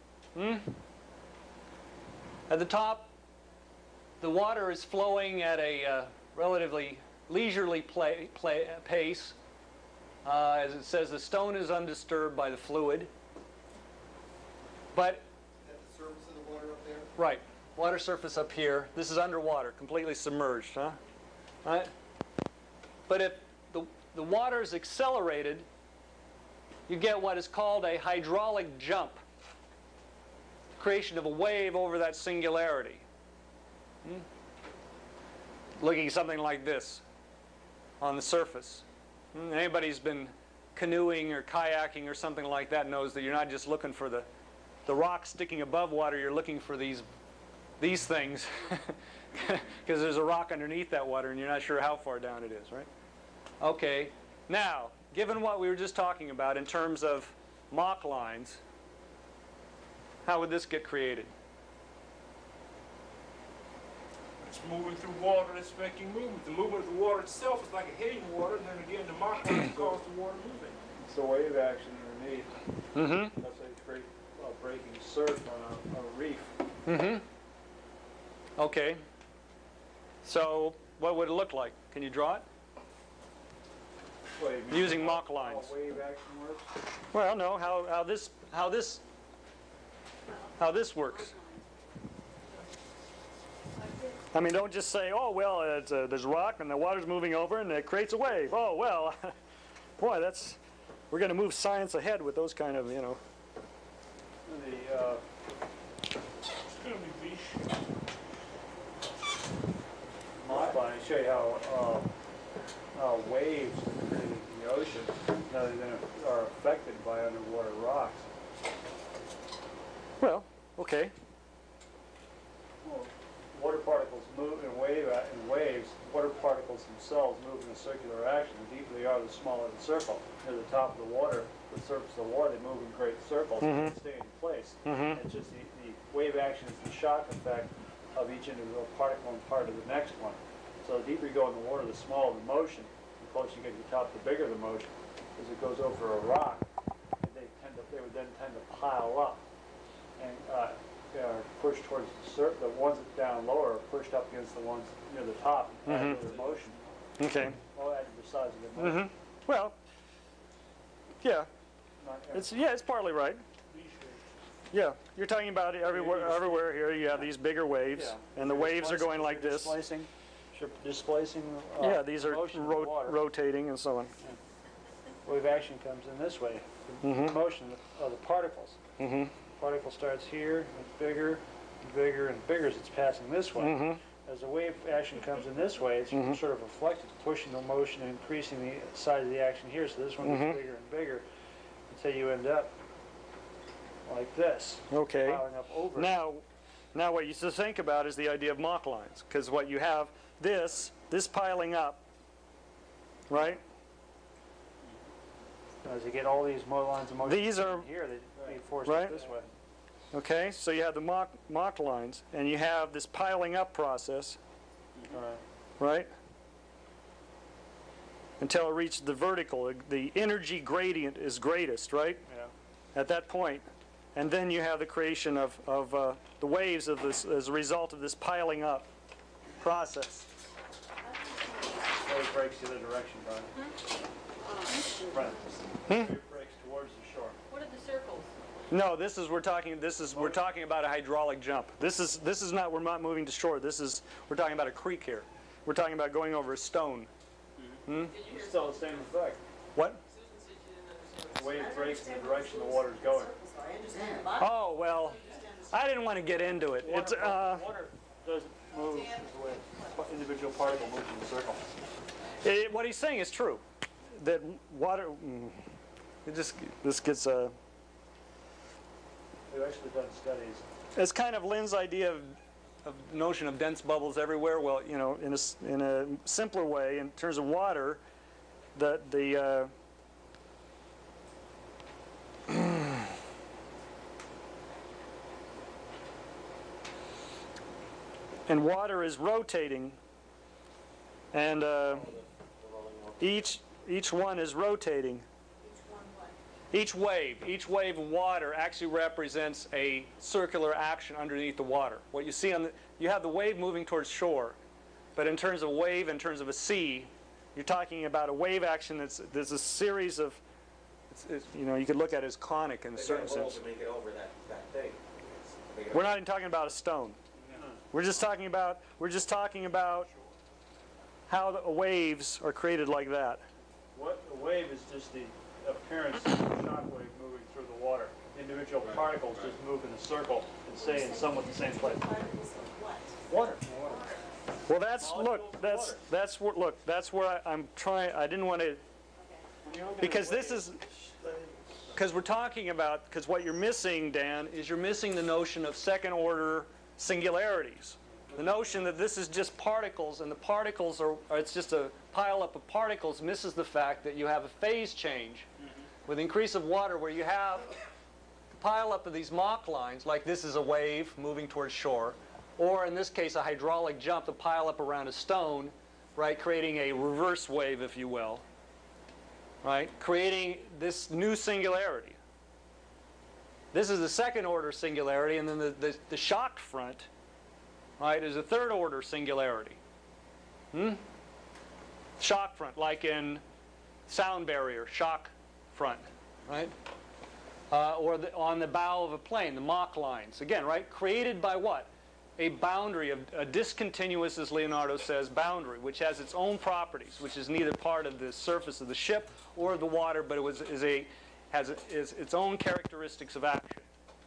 [SPEAKER 1] At the top, the water is flowing at a relatively leisurely pace. As it says, the stone is undisturbed by the fluid. But
[SPEAKER 3] Is that the surface of the water up there?
[SPEAKER 1] right, water surface up here. This is underwater, completely submerged, huh? Right? But if the water is accelerated, you get what is called a hydraulic jump. Creation of a wave over that singularity. Looking at something like this on the surface. Anybody who's been canoeing or kayaking or something like that knows that you're not just looking for the rock sticking above water, you're looking for these things because there's a rock underneath that water and you're not sure how far down it is, right? Okay, now, given what we were just talking about in terms of Mach lines, how would this get created?
[SPEAKER 7] It's moving through water that's making movement. The movement of the water itself is like a hitting water, and then again, the Mach lines cause the water moving.
[SPEAKER 4] It's the wave action underneath.
[SPEAKER 1] Mm-hmm.
[SPEAKER 4] That's how you create breaking surf on a reef.
[SPEAKER 1] Mm-hmm. Okay. So what would it look like? Can you draw it?
[SPEAKER 4] What, you mean
[SPEAKER 1] Using Mach lines.
[SPEAKER 4] How wave action works?
[SPEAKER 1] Well, no. How this works. I mean, don't just say, "Oh, well, there's a rock and the water's moving over and it creates a wave." Oh, well, boy, we're going to move science ahead with those kind of,
[SPEAKER 4] It's
[SPEAKER 7] going to be fish.
[SPEAKER 4] Mach line show you how waves created in the ocean are affected by underwater rocks.
[SPEAKER 1] well, okay.
[SPEAKER 4] Well, water particles move in waves. Water particles themselves move in a circular action. The deeper they are, the smaller the circle. Near the top of the water, the surface of the water, they move in great circles and they stay in place. It's just the wave action is the shock effect of each individual particle and part of the next one. So the deeper you go in the water, the smaller the motion. The closer you get to the top, the bigger the motion. As it goes over a rock, they would then tend to pile up and push towards the ones that down lower are pushed up against the ones near the top and add to their motion.
[SPEAKER 1] Okay.
[SPEAKER 4] All add to the size of the motion.
[SPEAKER 1] Well, yeah.
[SPEAKER 4] Not-
[SPEAKER 1] It's partly right. Yeah, you're talking about it everywhere here. You have these bigger waves,
[SPEAKER 4] Yeah.
[SPEAKER 1] and the waves are going like this.
[SPEAKER 4] Displacing.
[SPEAKER 1] Yeah, these are
[SPEAKER 4] motion of the water.
[SPEAKER 1] rotating and so on.
[SPEAKER 4] Wave action comes in this way. The motion of the particles. Particle starts here, it's bigger, and bigger, and bigger as it's passing this way. As the wave action comes in this way, it's sort of reflected, pushing the motion and increasing the size of the action here. So this one gets bigger and bigger until you end up like this.
[SPEAKER 1] Okay.
[SPEAKER 4] Piling up over.
[SPEAKER 1] Now what you should think about is the idea of Mach lines, because what you have, this piling up, right?
[SPEAKER 4] As you get all these lines of motion
[SPEAKER 1] These are-
[SPEAKER 4] here, they force
[SPEAKER 1] Right.
[SPEAKER 4] it this way.
[SPEAKER 1] Okay, so you have the Mach lines, and you have this piling up process, right? Until it reaches the vertical. The energy gradient is greatest, right?
[SPEAKER 4] Yeah.
[SPEAKER 1] At that point. And then you have the creation of the waves of this as a result of this piling up process.
[SPEAKER 4] So it breaks the other direction, Brian. Right. Wave breaks towards the shore.
[SPEAKER 6] What are the circles?
[SPEAKER 1] No, we're talking about a hydraulic jump. This is not, we're not moving to shore. We're talking about a creek here. We're talking about going over a stone.
[SPEAKER 4] It's still the same effect.
[SPEAKER 1] What?
[SPEAKER 8] Susan said she didn't understand.
[SPEAKER 4] The wave breaks in the direction the water's going.
[SPEAKER 9] I understand the
[SPEAKER 1] Oh, well, I didn't want to get into it. It's,
[SPEAKER 4] Water doesn't move as the way individual particle moves in a circle.
[SPEAKER 1] what he's saying is true. That water, this gets
[SPEAKER 4] We've actually done studies.
[SPEAKER 1] it's kind of Lynn's idea of notion of dense bubbles everywhere. Well, you know, in a simpler way, in terms of water, and water is rotating, and each one is rotating. Each wave of water actually represents a circular action underneath the water. What you see you have the wave moving towards shore, but in terms of wave, in terms of a sea, you're talking about a wave action there's a series of, you know, you could look at it as conic in a certain sense.
[SPEAKER 3] To make it over that thing.
[SPEAKER 1] We're not even talking about a stone. We're just talking about how the waves are created like that.
[SPEAKER 4] What a wave is just the appearance of a shock wave moving through the water. Individual particles just move in a circle and stay in somewhat the same place. Water.
[SPEAKER 1] Well, that's where I'm trying. I didn't want to, because we're talking about, because what you're missing, Dan, is you're missing the notion of second order singularities. The notion that this is just particles, and the particles it's just a pile up of particles, misses the fact that you have a phase change with increase of water, where you have the pile up of these Mach lines, like this is a wave moving towards shore, or in this case a hydraulic jump, the pile up around a stone, right, creating a reverse wave, if you will, right, creating this new singularity. This is the second order singularity, and then the shock front, right, is a third order singularity. Shock front, like in sound barrier, shock front, right? Or on the bow of a plane, the Mach lines. Again, right, created by what? A boundary, a discontinuous, as Leonardo says, boundary, which has its own properties, which is neither part of the surface of the ship or the water, but it has its own characteristics of action.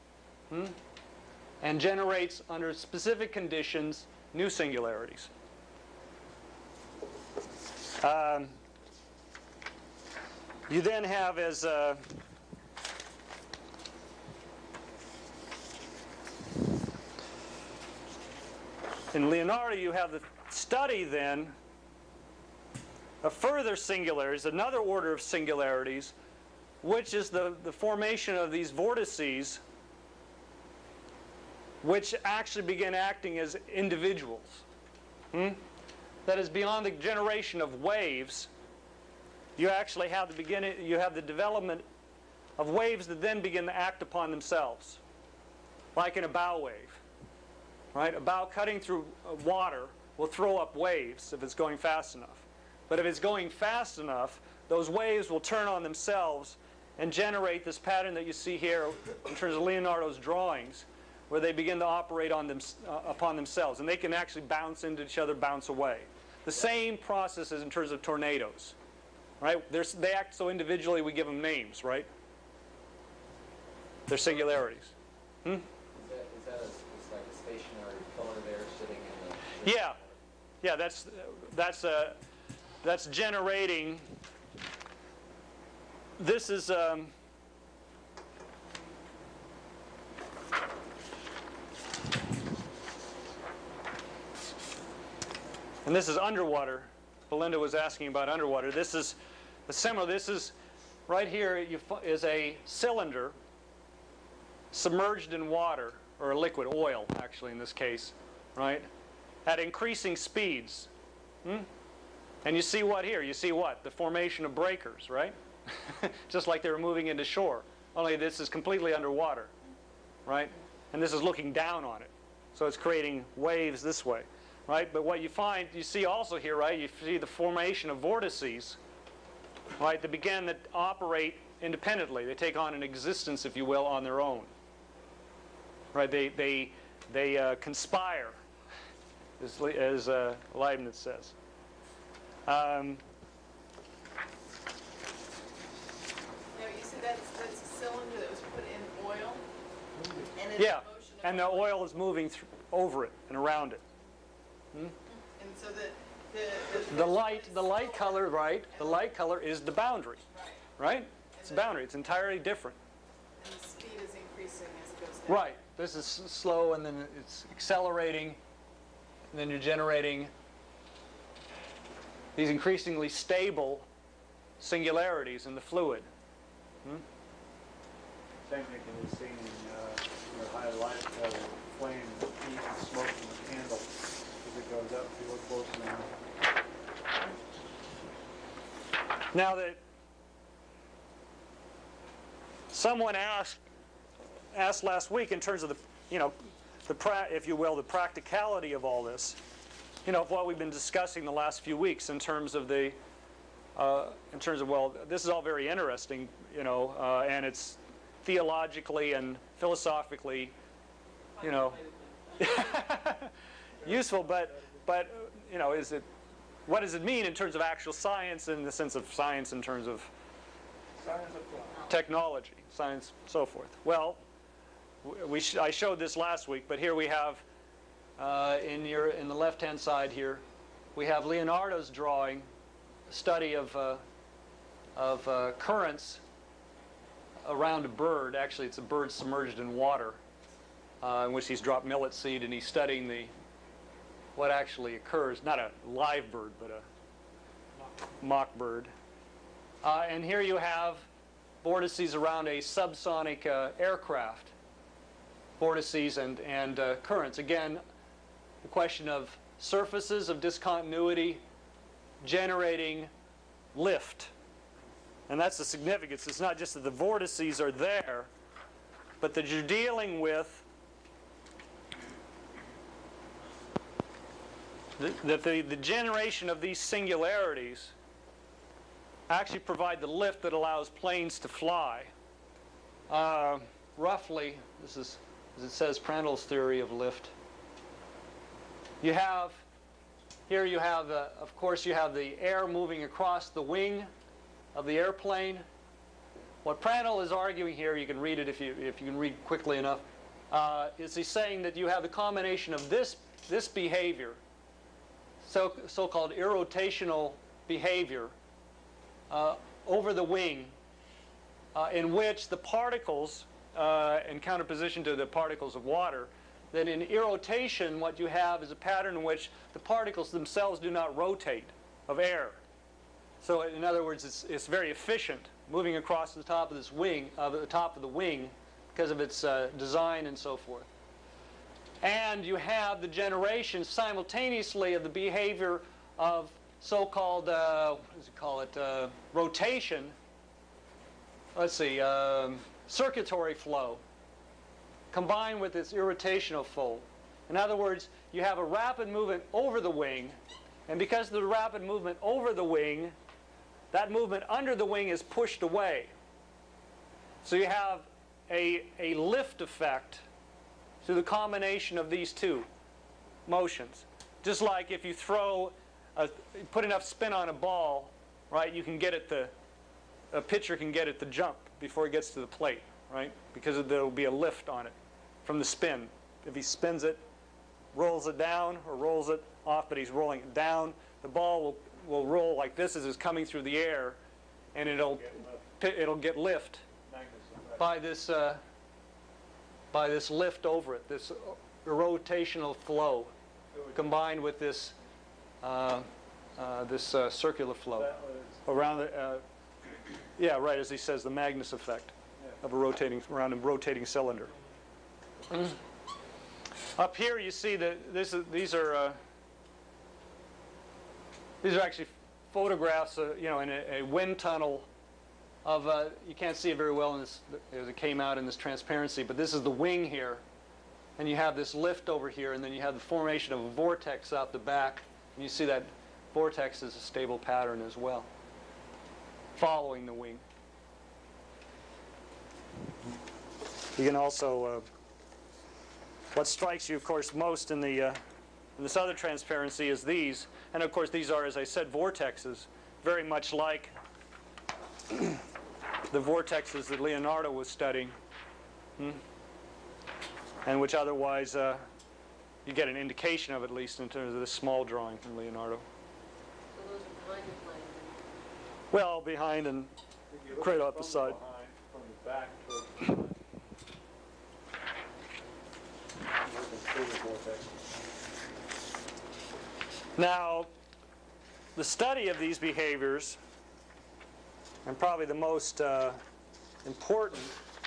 [SPEAKER 1] And generates, under specific conditions, new singularities. You then have as in Leonardo, you have the study then of further singularities, another order of singularities, which is the formation of these vortices, which actually begin acting as individuals. That is, beyond the generation of waves, you actually have the development of waves that then begin to act upon themselves, like in a bow wave. Right? A bow cutting through water will throw up waves if it's going fast enough. But if it's going fast enough, those waves will turn on themselves and generate this pattern that you see here in terms of Leonardo's drawings, where they begin to operate upon themselves. And they can actually bounce into each other, bounce away. The same process is in terms of tornadoes. Right? They act so individually, we give them names, right? They're singularities.
[SPEAKER 2] Is that like a stationary pillar there sitting in the...
[SPEAKER 1] Yeah, that's generating. This is and this is underwater. Belinda was asking about underwater. This is similar. This is right here is a cylinder submerged in water, or a liquid, oil actually in this case, right, at increasing speeds. And you see what here? You see what? The formation of breakers, right? Just like they were moving into shore. Only this is completely underwater, right? And this is looking down on it. So it's creating waves this way, right? But what you see also here, right, you see the formation of vortices, right? They begin to operate independently. They take on an existence, if you will, on their own. Right? They conspire, as Leibniz says.
[SPEAKER 5] Now, you said that's a cylinder that was put in oil? And it's
[SPEAKER 1] Yeah,
[SPEAKER 5] in motion
[SPEAKER 1] and the oil is moving over it and around it.
[SPEAKER 5] And so
[SPEAKER 1] The light color, right? The light color is the boundary, right? It's a boundary. It's entirely different.
[SPEAKER 5] And the speed is increasing as it goes down.
[SPEAKER 1] Right. This is slow, and then it's accelerating, and then you're generating these increasingly stable singularities in the fluid.
[SPEAKER 4] Same thing can be seen in high light, flame, heat, and smoke from the candle as it goes up. If you look closely enough.
[SPEAKER 1] Now that someone asked last week in terms of the, if you will, the practicality of all this, of what we've been discussing the last few weeks in terms of well, this is all very interesting, and it's theologically and philosophically, useful, but what does it mean in terms of actual science, in the sense of science in terms of technology, science, so forth? Well, I showed this last week, but here we have in the left-hand side here, we have Leonardo's drawing, a study of currents around a bird. Actually, it's a bird submerged in water, in which he's dropped millet seed, and he's studying what actually occurs. Not a live bird, but a mock bird. And here you have vortices around a subsonic aircraft. Vortices and currents. Again, the question of surfaces of discontinuity generating lift. And that's the significance. It's not just that the vortices are there, but that you're dealing with the generation of these singularities actually provide the lift that allows planes to fly. Roughly, this is, as it says, Prandtl's theory of lift. You have, here you have, of course, you have the air moving across the wing of the airplane. What Prandtl is arguing here, you can read it if you can read quickly enough, is he's saying that you have the combination of this behavior, so-called irrotational behavior, over the wing, in which the particles, in counterposition to the particles of water, that in irrotation what you have is a pattern in which the particles themselves do not rotate, of air. So in other words, it's very efficient, moving across the top of this wing, the top of the wing, because of its design and so forth. And you have the generation simultaneously of the behavior of so-called, what does it call it, rotation. Let's see, circulatory flow, combined with its irrotational flow. In other words, you have a rapid movement over the wing, and because of the rapid movement over the wing, that movement under the wing is pushed away. So you have a lift effect through the combination of these two motions. Just like if you put enough spin on a ball, right, you can get a pitcher can get it to jump before it gets to the plate, right? Because there will be a lift on it from the spin. If he spins it, rolls it down, or rolls it off, but he's rolling it down, the ball will roll like this as it's coming through the air, and it'll get lift by this lift over it, this rotational flow, combined with this circular flow around the. Yeah, right. As he says, the Magnus effect of a rotating cylinder. Up here, you see that these are actually photographs, in a wind tunnel of. You can't see it very well in this as it came out in this transparency, but this is the wing here, and you have this lift over here, and then you have the formation of a vortex out the back, and you see that vortex is a stable pattern as well. following the wing. You can also, what strikes you, of course, most in this other transparency is these. And of course, these are, as I said, vortexes, very much like the vortexes that Leonardo was studying, and which otherwise you get an indication of, at least in terms of this small drawing from Leonardo.
[SPEAKER 6] So those are behind the plane.
[SPEAKER 1] Well, behind and
[SPEAKER 4] If you look
[SPEAKER 1] right off the
[SPEAKER 4] from
[SPEAKER 1] side.
[SPEAKER 4] behind, from the back towards the front, you look through the vortex.
[SPEAKER 1] Now, the study of these behaviors, and probably the most important,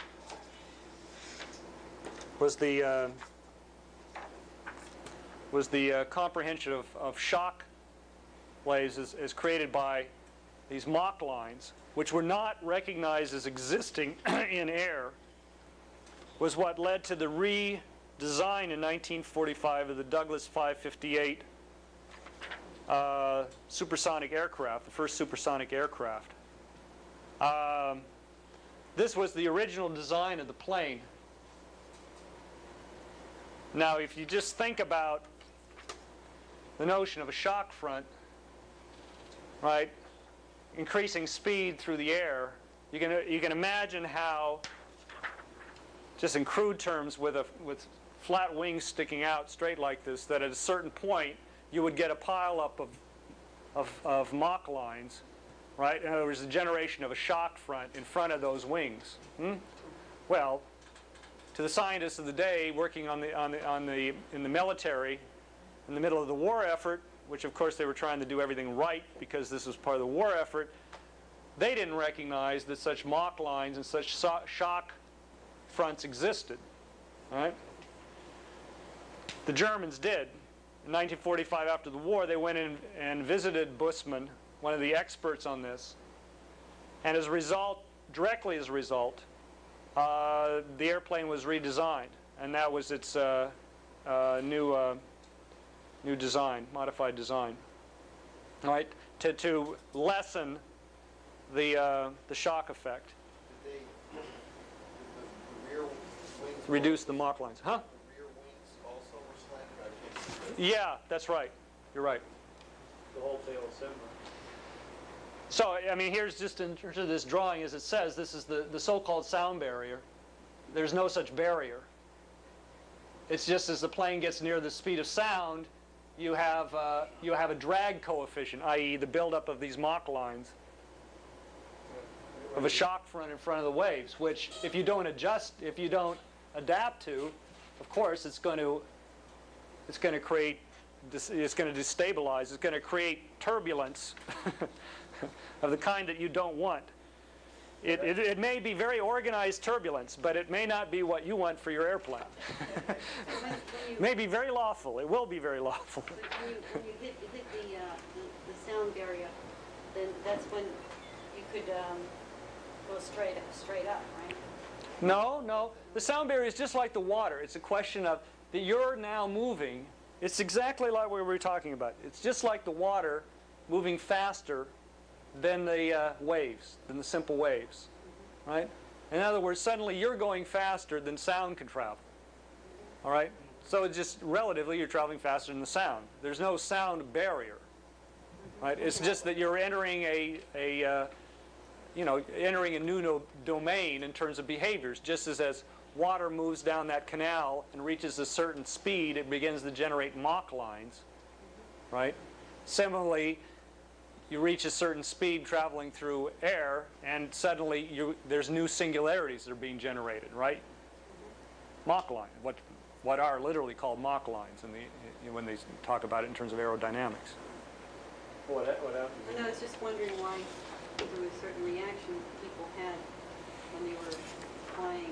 [SPEAKER 1] was the comprehension of shock waves as created by these Mach lines, which were not recognized as existing in air, was what led to the redesign in 1945 of the Douglas 558 supersonic aircraft, the first supersonic aircraft. This was the original design of the plane. Now, if you just think about the notion of a shock front, right, increasing speed through the air, you can imagine how, just in crude terms, with flat wings sticking out straight like this, that at a certain point you would get a pileup of Mach lines, right? In other words, a generation of a shock front in front of those wings. Well, to the scientists of the day working in the military, in the middle of the war effort, which of course they were trying to do everything right because this was part of the war effort, they didn't recognize that such Mach lines and such shock fronts existed. Right? The Germans did. In 1945, after the war, they went in and visited Bussmann, one of the experts on this, and as a result, directly as a result, the airplane was redesigned, and that was its new design, modified design, right? To lessen the shock effect.
[SPEAKER 3] Did the rear wings
[SPEAKER 1] Reduce the Mach lines, huh?
[SPEAKER 3] The rear wings also were slanted? I can't see that.
[SPEAKER 1] Yeah, that's right. You're right.
[SPEAKER 4] The whole tail is similar.
[SPEAKER 1] So, I mean, here's just in terms of this drawing, as it says, this is the so-called sound barrier. There's no such barrier. It's just as the plane gets near the speed of sound, you have a drag coefficient, i.e. the buildup of these Mach lines, of a shock front in front of the waves, which if you don't adapt to, of course, it's going to create, it's going to destabilize, it's going to create turbulence of the kind that you don't want. It may be very organized turbulence, but it may not be what you want for your airplane. It may be very lawful. It will be very lawful.
[SPEAKER 6] But when you hit the sound barrier, then that's when you could go straight up, right?
[SPEAKER 1] No. The sound barrier is just like the water. It's a question of that you're now moving. It's exactly like what we were talking about. It's just like the water moving faster than the waves, than the simple waves, right? In other words, suddenly you're going faster than sound can travel, all right? So it's just relatively you're traveling faster than the sound. There's no sound barrier, right? It's just that you're entering entering a new domain in terms of behaviors. Just as water moves down that canal and reaches a certain speed, it begins to generate Mach lines, right? Similarly, you reach a certain speed traveling through air, and suddenly there's new singularities that are being generated, right? Mach line, what are literally called Mach lines when they talk about it in terms of aerodynamics.
[SPEAKER 4] What happened?
[SPEAKER 6] And I was just wondering why there was a certain reaction people had when they were flying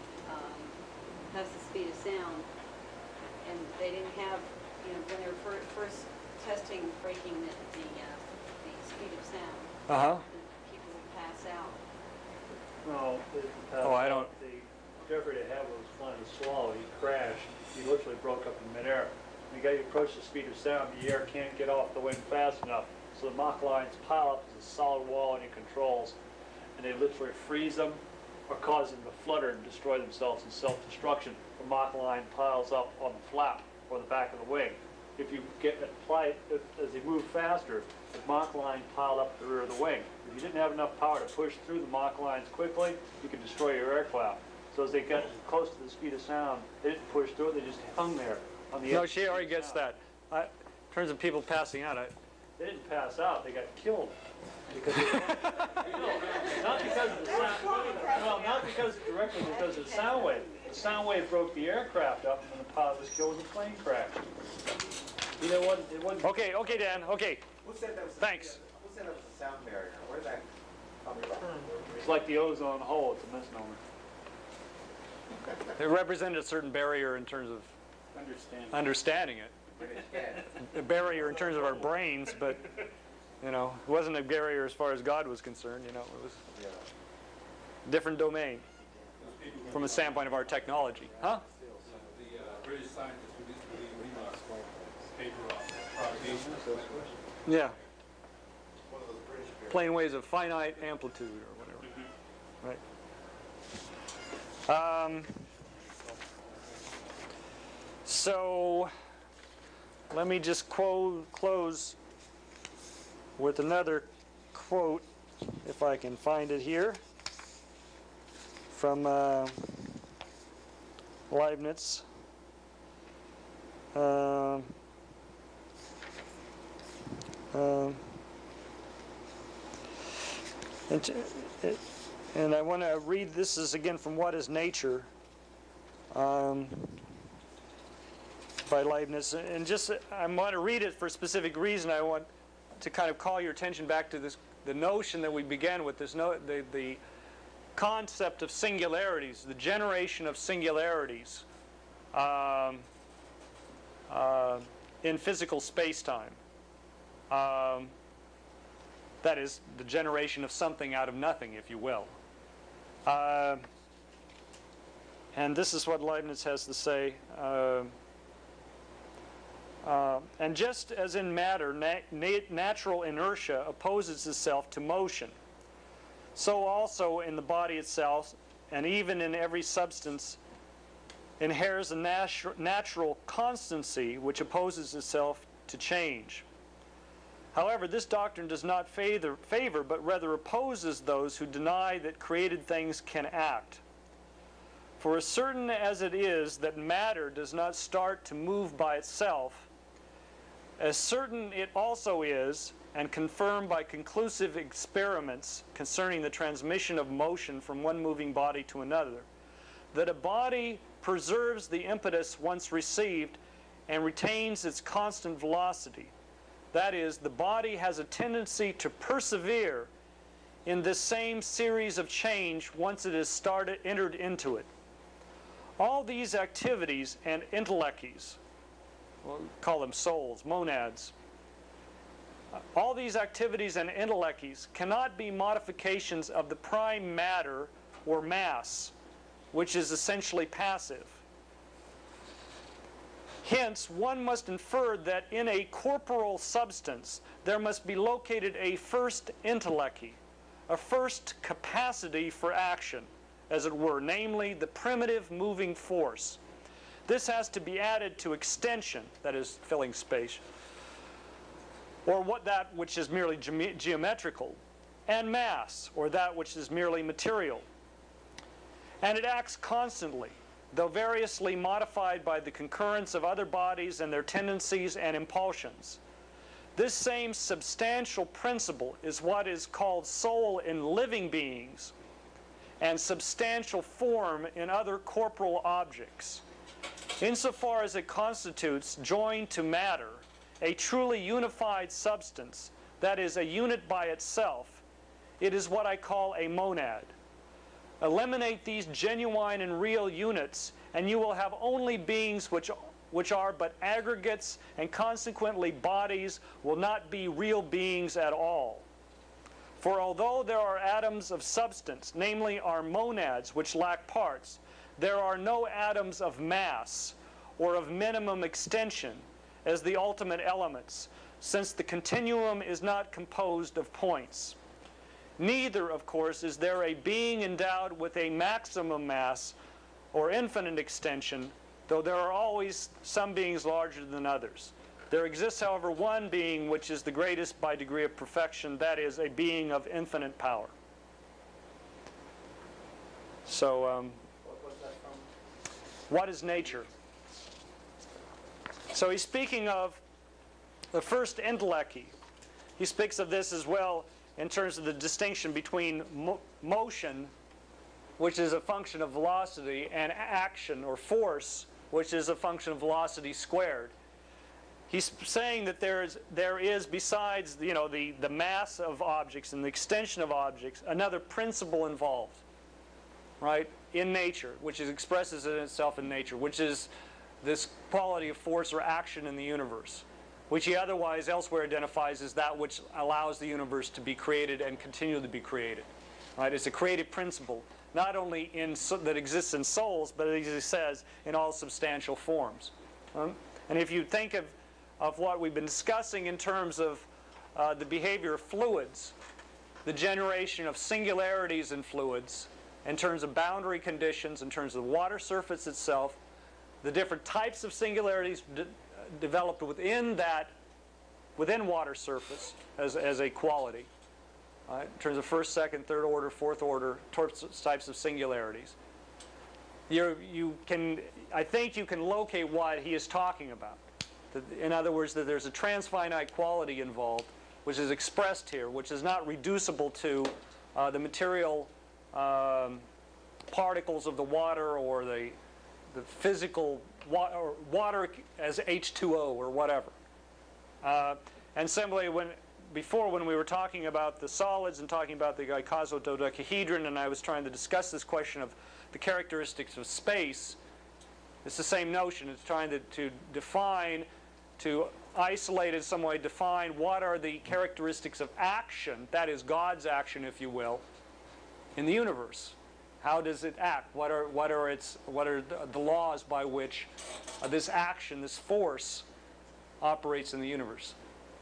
[SPEAKER 6] past the speed of sound, and they didn't have, when they were first testing breaking the speed of sound, people would pass out.
[SPEAKER 4] No.
[SPEAKER 1] I don't.
[SPEAKER 4] Jeffrey de Havilland was flying a swallow. He crashed. He literally broke up in midair. When you approach the speed of sound, the air can't get off the wind fast enough. So the Mach lines pile up as a solid wall in your controls, and they literally freeze them or cause them to flutter and destroy themselves in self-destruction. The Mach line piles up on the flap or the back of the wing. If you as they move faster, the Mach line piled up at the rear of the wing. If you didn't have enough power to push through the Mach lines quickly, you could destroy your aircraft. So as they got close to the speed of sound, they didn't push through it, they just hung there on the edge.
[SPEAKER 1] No, she already gets that. In terms of people passing out,
[SPEAKER 4] They didn't pass out, they got killed. Because not because of the sound, well, not because directly because of the sound wave. The sound wave broke the aircraft up, and then the pilot was killed when the plane crashed. You know what? It wasn't.
[SPEAKER 1] okay, Dan, okay.
[SPEAKER 3] Who said that was
[SPEAKER 1] Thanks.
[SPEAKER 3] Who said that was a sound barrier? Where did that come from?
[SPEAKER 4] It's like the ozone hole. It's a misnomer.
[SPEAKER 1] It represented a certain barrier in terms of understanding it. A barrier in terms of our brains, but you know, it wasn't a barrier as far as God was concerned. You know, it was a different domain from a standpoint of our technology. Huh?
[SPEAKER 7] The British scientists released the paper on propagation.
[SPEAKER 1] Yeah.
[SPEAKER 3] One of those British barriers.
[SPEAKER 1] Plane waves of finite amplitude or whatever. Right. So let me just close with another quote, if I can find it here, from Leibniz. And I want to read, this is again from What is Nature, by Leibniz. And just, I want to read it for a specific reason. I want to kind of call your attention back to this, the notion that we began with, the concept of singularities, the generation of singularities in physical space-time. That is, the generation of something out of nothing, if you will. And this is what Leibniz has to say. And just as in matter, natural inertia opposes itself to motion, so also in the body itself, and even in every substance, inheres a natural constancy which opposes itself to change. However, this doctrine does not favor, but rather opposes those who deny that created things can act. For as certain as it is that matter does not start to move by itself, as certain it also is, and confirmed by conclusive experiments concerning the transmission of motion from one moving body to another, that a body preserves the impetus once received and retains its constant velocity. That is, the body has a tendency to persevere in this same series of change once it has entered into it. All these activities and intellects, we'll call them souls, monads, all these activities and intellects cannot be modifications of the prime matter or mass, which is essentially passive. Hence, one must infer that in a corporal substance there must be located a first intellect, a first capacity for action, as it were, namely the primitive moving force. This has to be added to extension, that is, filling space, or that which is merely geometrical, and mass, or that which is merely material. And it acts constantly, though variously modified by the concurrence of other bodies and their tendencies and impulsions. This same substantial principle is what is called soul in living beings and substantial form in other corporal objects. Insofar as it constitutes, joined to matter, a truly unified substance, that is, a unit by itself, it is what I call a monad. Eliminate these genuine and real units, and you will have only beings which are but aggregates, and consequently bodies will not be real beings at all. For although there are atoms of substance, namely our monads, which lack parts, there are no atoms of mass or of minimum extension as the ultimate elements, since the continuum is not composed of points. Neither, of course, is there a being endowed with a maximum mass or infinite extension, though there are always some beings larger than others. There exists, however, one being which is the greatest by degree of perfection, that is, a being of infinite power. So,
[SPEAKER 2] What's that from?
[SPEAKER 1] what is nature? So he's speaking of the first entelechy. He speaks of this as well in terms of the distinction between motion, which is a function of velocity, and action or force, which is a function of velocity squared. He's saying that there is besides the mass of objects and the extension of objects, another principle involved, right, in nature, which expresses itself in nature, which is this quality of force or action in the universe, which he otherwise elsewhere identifies as that which allows the universe to be created and continue to be created. Right? It's a creative principle, not only that exists in souls, but as he says, in all substantial forms. And if you think of what we've been discussing in terms of the behavior of fluids, the generation of singularities in fluids, in terms of boundary conditions, in terms of the water surface itself, the different types of singularities developed within water surface as a quality, in terms of first, second, third order, fourth order types of singularities. I think you can locate what he is talking about. In other words, that there's a transfinite quality involved, which is expressed here, which is not reducible to the material particles of the water or the physical water as H2O or whatever. And similarly, when we were talking about the solids and talking about the icosododecahedron, and I was trying to discuss this question of the characteristics of space, it's the same notion. It's trying to define, to isolate in some way, define what are the characteristics of action, that is God's action, if you will, in the universe. How does it act? What are the laws by which this action, this force, operates in the universe?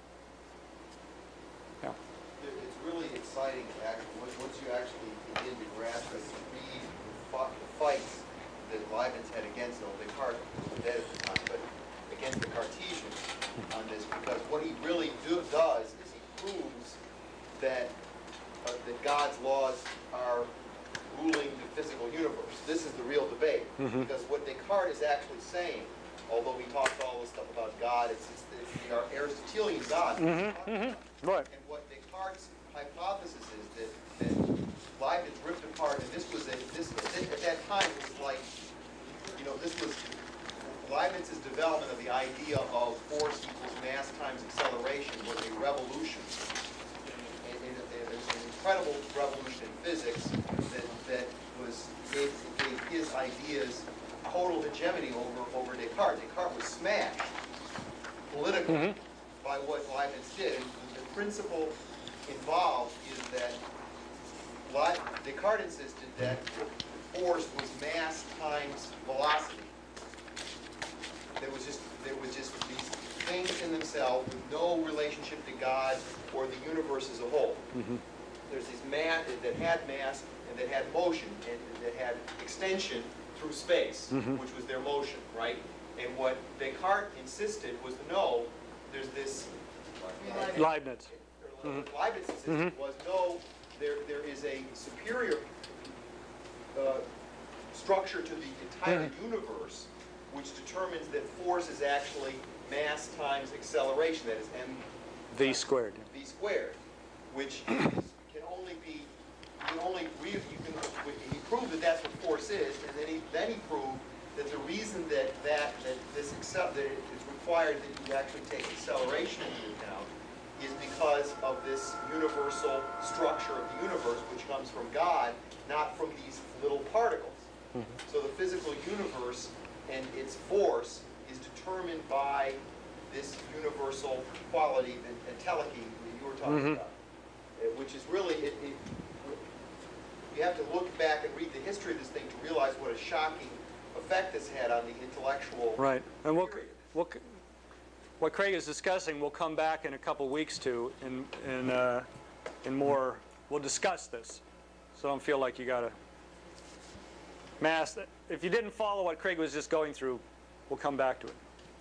[SPEAKER 1] Yeah.
[SPEAKER 3] It's really exciting, actually, once you actually begin to grasp and read the fights that Leibniz had against Descartes, dead at the time, but against the Cartesians on this, because what he really does is he proves that God's laws are ruling the physical universe. This is the real debate, because what Descartes is actually saying, although he talks all this stuff about God, it's the Aristotelian God.
[SPEAKER 1] Right.
[SPEAKER 3] And what Descartes' hypothesis is that Leibniz ripped apart, and this was at that time it was like, this was Leibniz's development of the idea of force equals mass times acceleration was a revolution. It was an incredible revolution in physics that gave his ideas total hegemony over Descartes. Descartes was smashed politically by what Leibniz did. And the principle involved is that Descartes insisted that force was mass times velocity. There was just these things in themselves with no relationship to God or the universe as a whole. There's these mass that had mass and that had motion and that had extension through space, which was their motion, right? And what Descartes insisted was no, there's this
[SPEAKER 1] Leibniz.
[SPEAKER 3] Leibniz insisted was no, there is a superior structure to the entire universe, which determines that force is actually mass times acceleration, that is m
[SPEAKER 1] V squared.
[SPEAKER 3] V squared, which he proved that that's what force is, and then he proved that the reason that it's required that you actually take acceleration into account is because of this universal structure of the universe, which comes from God, not from these little particles. So the physical universe and its force is determined by this universal quality, the entelechy that you were talking about, which is really, you have to look back and read the history of this thing to realize what a shocking effect this had on the intellectual
[SPEAKER 1] Right. And what Craig is discussing, we'll come back in a couple weeks to in more. We'll discuss this, so don't feel like you got to mass. If you didn't follow what Craig was just going through, we'll come back to it.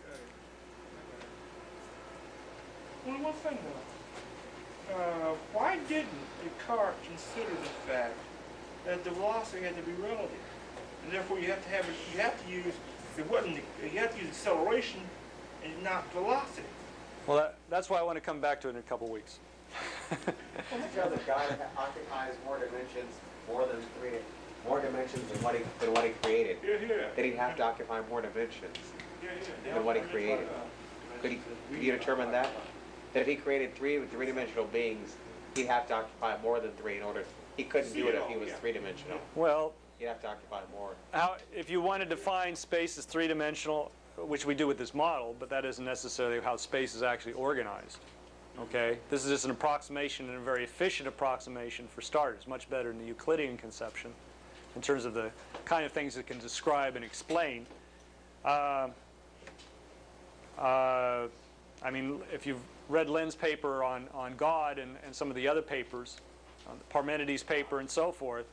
[SPEAKER 7] Well, one thing though. Why didn't Descartes consider the fact that the velocity had to be relative, and therefore you have to have it? You have to use you have to use acceleration and not velocity.
[SPEAKER 1] Well, that's why I want to come back to it in a couple weeks.
[SPEAKER 2] Because God occupies more dimensions than what he created.
[SPEAKER 7] Yeah.
[SPEAKER 2] Then he'd have to occupy more dimensions
[SPEAKER 7] Yeah.
[SPEAKER 2] than what he created. Could you determine that? That if he created three-dimensional beings, he'd have to occupy more than three in order. He couldn't do it if he was three-dimensional.
[SPEAKER 1] Well,
[SPEAKER 2] He'd have to occupy more.
[SPEAKER 1] if you want to define space as three-dimensional, which we do with this model, but that isn't necessarily how space is actually organized. Okay? This is just an approximation, and a very efficient approximation for starters, much better than the Euclidean conception in terms of the kind of things it can describe and explain. I mean, if you've read Lynn's paper on God and some of the other papers, on the Parmenides paper and so forth,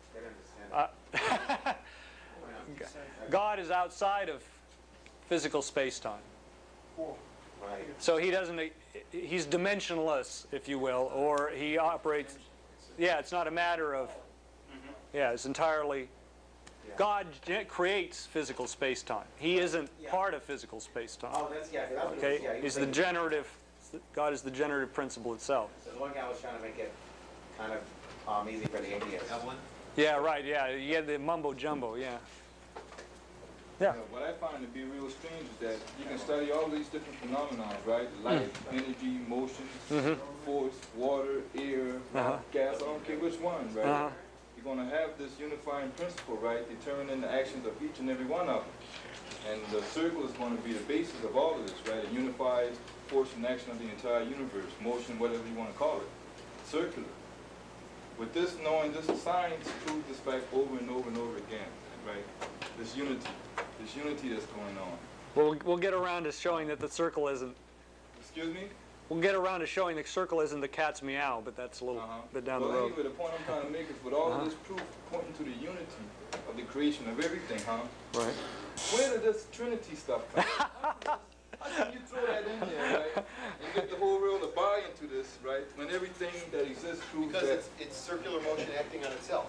[SPEAKER 1] God is outside of physical space-time.
[SPEAKER 2] Right.
[SPEAKER 1] So he's dimensionless, if you will, or he operates, it's not a matter of, it's entirely, God creates physical space-time. He isn't part of physical space-time.
[SPEAKER 2] Oh, that's
[SPEAKER 1] Okay? He's the generative, God is the generative principle itself.
[SPEAKER 2] So the one guy was trying to make it kind of easy for the atheists.
[SPEAKER 1] Yeah, right, you had the mumbo-jumbo, Yeah.
[SPEAKER 9] What I find to be real strange is that you can study all these different phenomena, right? Light, energy, motion, force, water, air, gas, I don't care which one, right? You're going to have this unifying principle, right, determining the actions of each and every one of them. And the circle is going to be the basis of all of this, right? A unified force and action of the entire universe, motion, whatever you want to call it, circular. With this knowing, this science proves this fact over and over and over again, right? This unity that's going on.
[SPEAKER 1] We'll get around to showing that the circle isn't.
[SPEAKER 9] Excuse me?
[SPEAKER 1] We'll get around to showing the circle isn't the cat's meow, but that's a little bit down the road.
[SPEAKER 9] Anyway, the point I'm trying to make is with all of this proof pointing to the unity of the creation of everything,
[SPEAKER 1] Right.
[SPEAKER 9] Where did this Trinity stuff come from? How can you throw that in there, right? And get the whole world to buy into this, right? When everything that exists proves
[SPEAKER 3] Because
[SPEAKER 9] that.
[SPEAKER 3] it's circular motion acting on itself.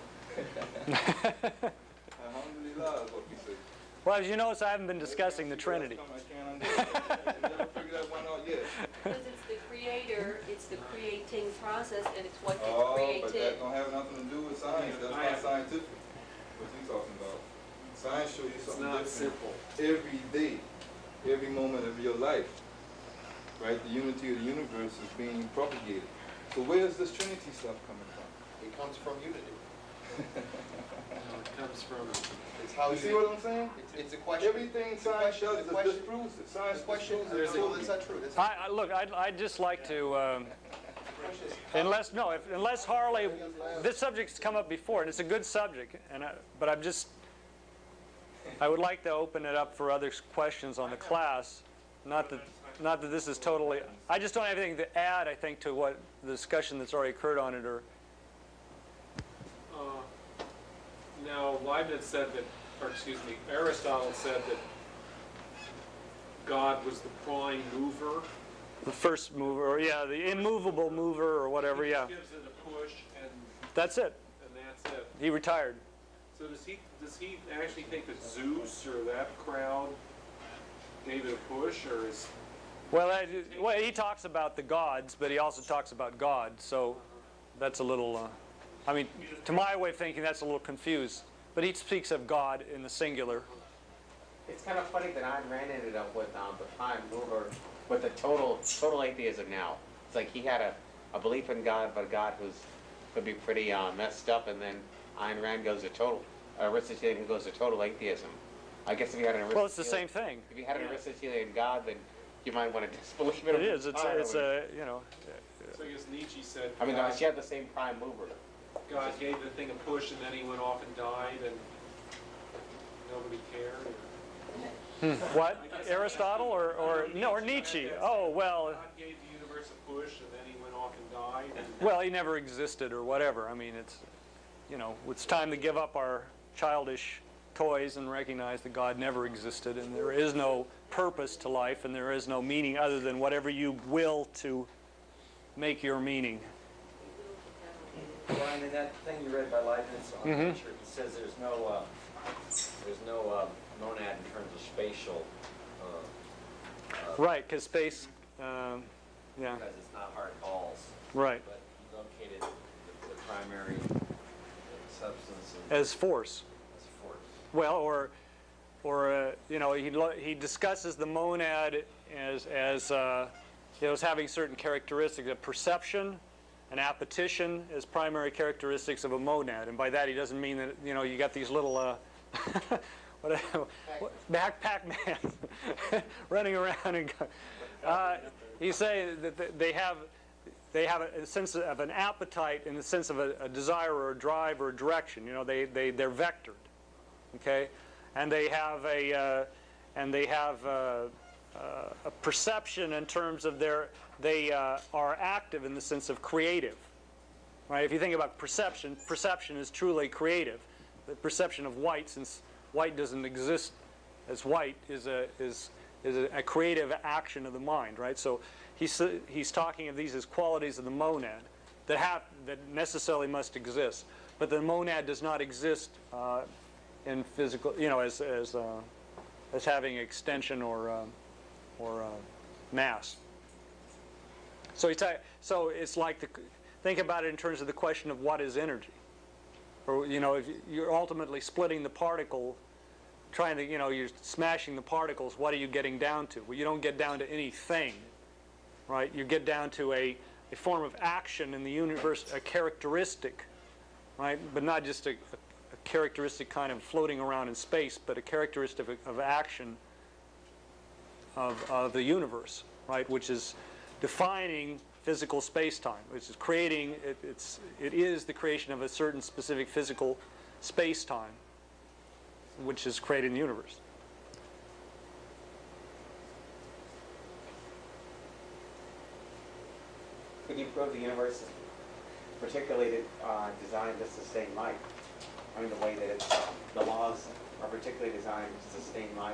[SPEAKER 9] Alhamdulillah is what we say.
[SPEAKER 1] Well, as you notice, I haven't been discussing the Trinity.
[SPEAKER 9] I can't understand. I never figured that one out yet.
[SPEAKER 6] Because it's the creator, it's the creating process, and it's what gets
[SPEAKER 9] But
[SPEAKER 6] created.
[SPEAKER 9] that don't have nothing to do with science. That's not scientific. What you talking about? Science shows you something different every day, every moment of your life. Right? The unity of the universe is being propagated. So where is this Trinity stuff coming from?
[SPEAKER 3] It comes from unity.
[SPEAKER 2] It comes from.
[SPEAKER 3] It's how
[SPEAKER 9] You see what I'm saying?
[SPEAKER 3] It's a question.
[SPEAKER 9] Everything science does disproves it. Science
[SPEAKER 3] The question.
[SPEAKER 9] disproves it.
[SPEAKER 3] Well, that's not true. That's not
[SPEAKER 1] Look, I'd just like to,
[SPEAKER 3] the question is how-
[SPEAKER 1] unless Harley, this subject's come up before, and it's a good subject, but I would like to open it up for other questions on the class. Not that this is totally, I just don't have anything to add, I think, to what the discussion that's already occurred on it, or.
[SPEAKER 10] Now, Leibniz said that, Aristotle said that God was the prime mover.
[SPEAKER 1] The first mover, or the immovable mover, or whatever,
[SPEAKER 10] He just gives it a push, and
[SPEAKER 1] That's it.
[SPEAKER 10] that's it.
[SPEAKER 1] He retired.
[SPEAKER 10] So does he actually think that Zeus or that crowd gave it a push, or is?
[SPEAKER 1] Well, he talks about the gods, but he also talks about God, so that's a little, to my way of thinking, that's a little confused. But he speaks of God in the singular.
[SPEAKER 2] It's kind of funny that Ayn Rand ended up with the prime mover with the total atheism now. It's like he had a belief in God, but a God could be pretty messed up, and then Ayn Rand goes to total, Aristotelian goes to total atheism. I guess if you had an Aristotelian...
[SPEAKER 1] Well, it's the same thing.
[SPEAKER 2] If you had an Aristotelian God, then you might want to disbelieve it.
[SPEAKER 1] It is. It's a.
[SPEAKER 10] So I guess Nietzsche said.
[SPEAKER 2] I mean, she had the same prime mover.
[SPEAKER 10] God gave the thing a push, and then he went off and died, and nobody cared.
[SPEAKER 1] What? Aristotle or no, or Nietzsche? Oh, well,
[SPEAKER 10] God gave the universe a push, and then he went off and died. And
[SPEAKER 1] well, he never existed or whatever. I mean, it's, you know, it's time to give up our childish toys and recognize that God never existed, and there is no purpose to life, and there is no meaning other than whatever you will to make your meaning.
[SPEAKER 11] Brian, in that thing you read by Leibniz on nature, it says there's no monad in terms of spatial.
[SPEAKER 1] Right, because space, yeah.
[SPEAKER 11] Because it's not hard balls.
[SPEAKER 1] Right.
[SPEAKER 11] But he located the primary substance
[SPEAKER 1] As force.
[SPEAKER 11] as force.
[SPEAKER 1] Well, or you know, he discusses the monad as you know, as having certain characteristics of perception and appetition as primary characteristics of a monad, and by that he doesn't mean that, you know, you got these little backpack man running around and he's saying that they have a sense of an appetite in the sense of a desire or a drive or a direction. You know, they're vectored, okay, and they have a perception in terms of they are active in the sense of creative, right? If you think about perception, perception is truly creative. The perception of white, since white doesn't exist as white, is a creative action of the mind, right? So he's talking of these as qualities of the monad that necessarily must exist, but the monad does not exist in physical, you know, as having extension or mass. So it's like think about it in terms of the question of what is energy. Or, you know, if you're ultimately splitting the particle, trying to, you know, you're smashing the particles, what are you getting down to? Well, you don't get down to anything, right? You get down to a form of action in the universe, a characteristic, right? But not just a characteristic kind of floating around in space, but a characteristic of action of the universe, right? Which is defining physical space-time, which is creating, it is the creation of a certain specific physical space-time, which is creating the universe.
[SPEAKER 2] Could you prove the universe is particularly designed to sustain life? I mean, the way that the laws are particularly designed to sustain life?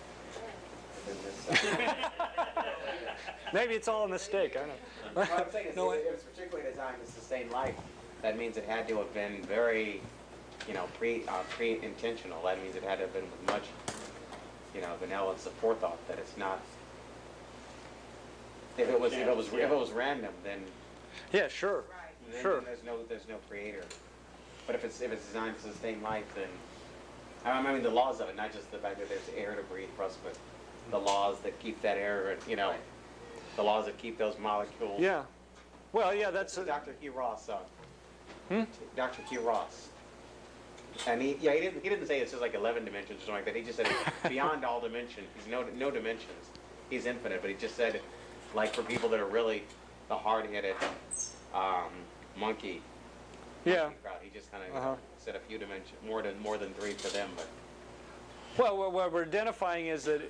[SPEAKER 1] Maybe it's all a mistake. I don't know.
[SPEAKER 2] What I'm saying is, if it's particularly designed to sustain life, that means it had to have been very, you know, pre-intentional. That means it had to have been with much, you know, benevolence of forethought. That it's not. If it was random, then
[SPEAKER 1] yeah, sure,
[SPEAKER 2] then
[SPEAKER 1] sure.
[SPEAKER 2] There's no creator. But if it's designed to sustain life, then I mean the laws of it, not just the fact that there's air to breathe for us, but the laws that keep that air, you know, the laws that keep those molecules.
[SPEAKER 1] Yeah. Well, yeah, that's
[SPEAKER 2] Dr. Hugh Ross. Dr. Hugh Ross. And he didn't say it's just like 11 dimensions or something like that. He just said it's beyond all dimensions. He's no dimensions. He's infinite. But he just said, like, for people that are really the hard-headed monkey.
[SPEAKER 1] Yeah.
[SPEAKER 2] Crowd, he just kind of said a few dimensions, more than three for them. But
[SPEAKER 1] well, what we're identifying is that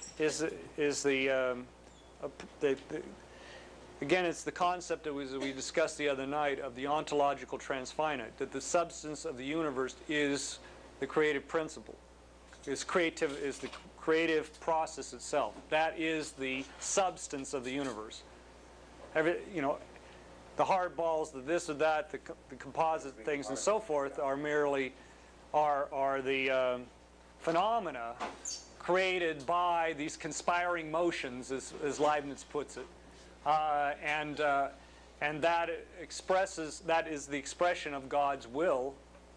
[SPEAKER 1] again, it's the concept that we discussed the other night of the ontological transfinite, that the substance of the universe is the creative principle, is the creative process itself. That is the substance of the universe. You know, the hard balls, the this or that, the composite things and so forth are merely the phenomena created by these conspiring motions, as Leibniz puts it, and that is the expression of God's will.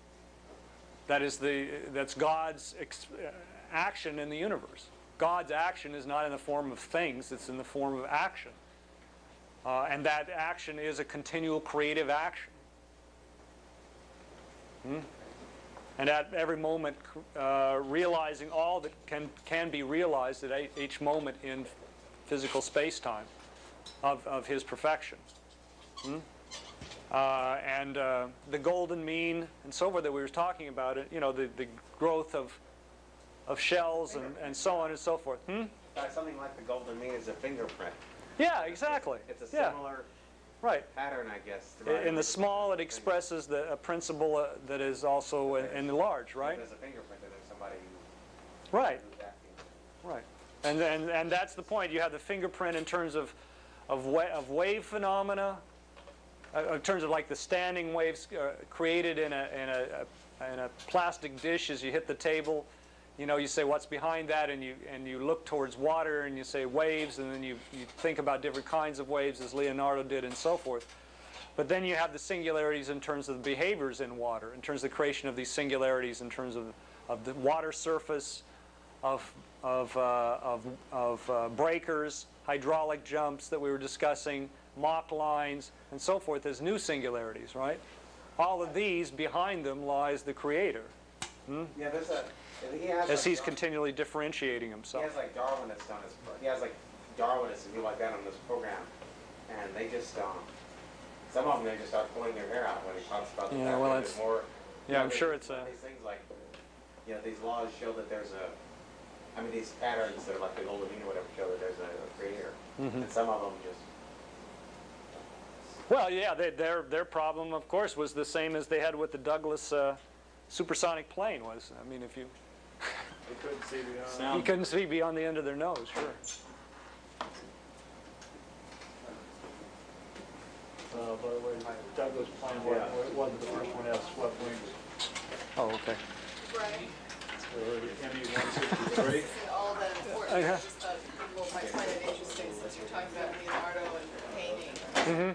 [SPEAKER 1] That's God's action in the universe. God's action is not in the form of things; it's in the form of action, and that action is a continual creative action. And at every moment, realizing all that can be realized at each moment in physical space-time of His perfection. And the golden mean and so forth that we were talking about, you know, the growth of of shells and so on and so forth.
[SPEAKER 2] Something like the golden mean is a fingerprint.
[SPEAKER 1] Yeah, exactly.
[SPEAKER 2] It's a
[SPEAKER 1] Yeah.
[SPEAKER 2] similar
[SPEAKER 1] Right.
[SPEAKER 2] pattern, I guess.
[SPEAKER 1] In the small, it expresses a principle that is also in the large, right?
[SPEAKER 2] There's a fingerprint that there's somebody
[SPEAKER 1] Right.
[SPEAKER 2] who's acting.
[SPEAKER 1] Right. And that's the point. You have the fingerprint in terms of wave phenomena, in terms of like the standing waves created in a plastic dish as you hit the table. You know, you say what's behind that, and you look towards water, and you say waves, and then you think about different kinds of waves as Leonardo did, and so forth. But then you have the singularities in terms of the behaviors in water, in terms of the creation of these singularities, in terms of the water surface, of breakers, hydraulic jumps that we were discussing, Mach lines, and so forth as new singularities, right? All of these, behind them lies the Creator.
[SPEAKER 2] Yeah, there's a. He has
[SPEAKER 1] As
[SPEAKER 2] like
[SPEAKER 1] he's continually differentiating himself.
[SPEAKER 2] He has like Darwinists on his. He has like Darwinists and people like that on this program, and they just some of them they just start pulling their hair out when he talks about the fact that there's more.
[SPEAKER 1] Yeah, I'm sure it's
[SPEAKER 2] these things like, you know, these laws show that there's a. I mean, these patterns that are like the golden mean or whatever show that there's a creator, and some of them just.
[SPEAKER 1] Well, yeah, their problem, of course, was the same as they had with the Douglas supersonic plane. Was, I mean, if you.
[SPEAKER 4] You couldn't see beyond.
[SPEAKER 1] You couldn't see beyond the end of their nose, sure.
[SPEAKER 4] By the way, Douglas plane wasn't the first one to have swept wings.
[SPEAKER 1] Oh, okay.
[SPEAKER 5] Right.
[SPEAKER 4] ME-163.
[SPEAKER 5] This isn't all that important. I just thought people might find it interesting since you're talking about Leonardo and painting.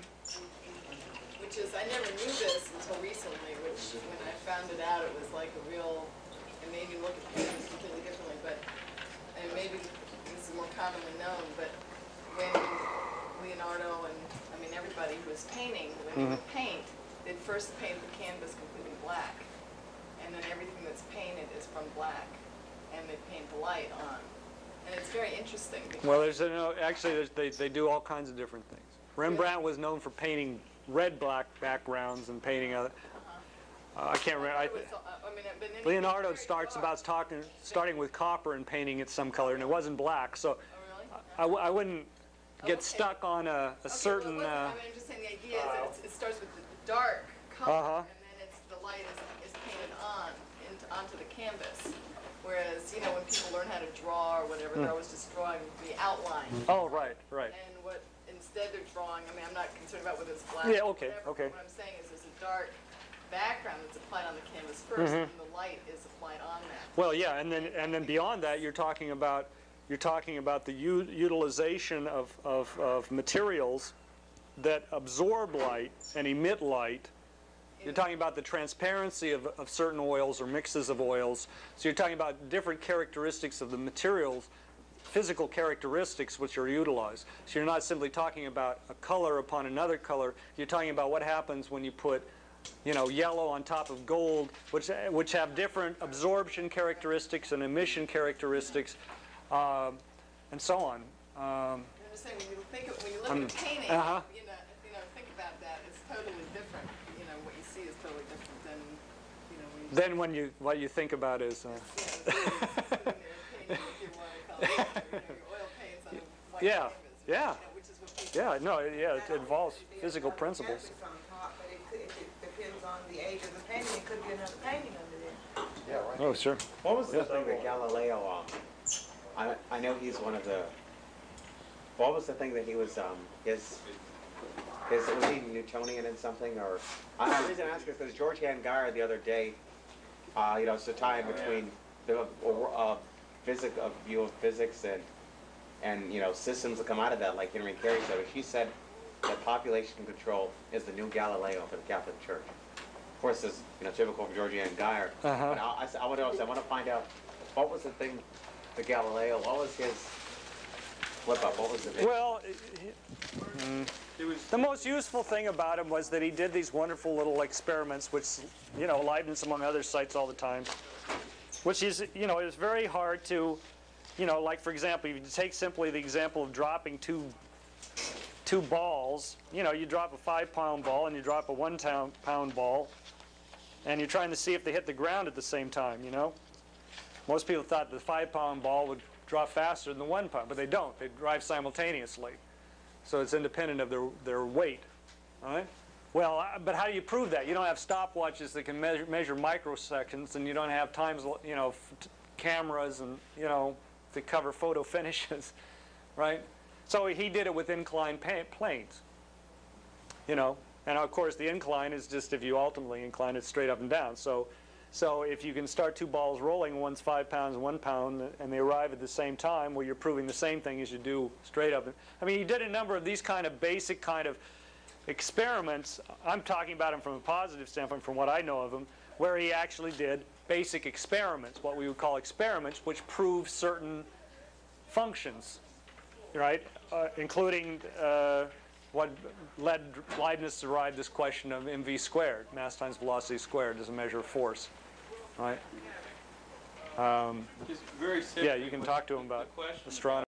[SPEAKER 5] Which is, I never knew this until recently, which when I found it out, it was like a real, it made me look at paintings completely differently, but, and maybe this is more commonly known, but when Leonardo and, I mean, everybody who was painting, when they would paint, they'd first paint the canvas completely black. And then everything that's painted is from black, and they paint the light on. And it's very interesting.
[SPEAKER 1] Well, actually, they do all kinds of different things. Rembrandt was known for painting red-black backgrounds and painting other. I can't remember. Leonardo starting with copper and painting it some color, and it wasn't black. So I wouldn't get stuck on a certain.
[SPEAKER 5] Well, I mean, I'm just saying the idea is that it starts with the dark color, and then the light is painted onto the canvas. Whereas, you know, when people learn how to draw or whatever, they're always just drawing the outline.
[SPEAKER 1] Oh, right, right.
[SPEAKER 5] And what instead they're drawing, I mean, I'm not concerned about whether it's black
[SPEAKER 1] Yeah,
[SPEAKER 5] or
[SPEAKER 1] okay,
[SPEAKER 5] whatever.
[SPEAKER 1] okay.
[SPEAKER 5] What I'm saying is there's a dark background that's applied on the canvas first, and the light is applied on that.
[SPEAKER 1] Well, yeah, and then beyond that, you're talking about the utilization of materials that absorb light and emit light. You're talking about the transparency of certain oils or mixes of oils. So you're talking about different characteristics of the materials, physical characteristics which are utilized. So you're not simply talking about a color upon another color. You're talking about what happens when you put, you know, yellow on top of gold, which have different absorption characteristics and emission characteristics, and so on.
[SPEAKER 5] I'm just saying, when you look at a painting, you know, think about that. It's totally different. You know, what you see is totally different than, you know, when you.
[SPEAKER 1] Then what you think about is. It involves physical principles.
[SPEAKER 8] It depends on the age of the painting. It could be another painting under there.
[SPEAKER 2] Yeah, right.
[SPEAKER 1] Oh, sure.
[SPEAKER 2] What was the thing that Galileo? I know he's one of the. What was the thing that he was? Was he Newtonian in something, or? The reason I ask is because George Geyer the other day, you know, it's a tie between the view of physics and you know, systems that come out of that, like Henry Carey said. But she said that population control is the new Galileo for the Catholic Church. Of course, this, you know, typical for George Geyer. But I want to find out what was the thing, the Galileo. What was his flip up? What was the thing?
[SPEAKER 1] Well, the most useful thing about him was that he did these wonderful little experiments, which, you know, Leibniz among others cites all the time, which is, you know, it's very hard to, you know, like for example, if you take simply the example of dropping two balls, you know, you drop a 5-pound ball and you drop a 1-pound ball, and you're trying to see if they hit the ground at the same time, you know. Most people thought the 5-pound ball would drop faster than the 1-pound, but they don't. They drive simultaneously. So it's independent of their weight. All right? Well, but how do you prove that? You don't have stopwatches that can measure microseconds, and you don't have times, you know, cameras and, you know, to cover photo finishes, right? So he did it with inclined planes, you know. And of course, the incline is just if you ultimately incline it straight up and down. So if you can start two balls rolling, one's 5 pounds, 1 pound, and they arrive at the same time, well, you're proving the same thing as you do straight up. I mean, he did a number of these kind of basic kind of experiments. I'm talking about him from a positive standpoint, from what I know of him, where he actually did basic experiments, what we would call experiments, which prove certain functions, right? Including what led Leibniz to derive this question of mv squared, mass times velocity squared, as a measure of force, right?
[SPEAKER 10] Just very simply,
[SPEAKER 1] Yeah, you can talk to him about astronomy.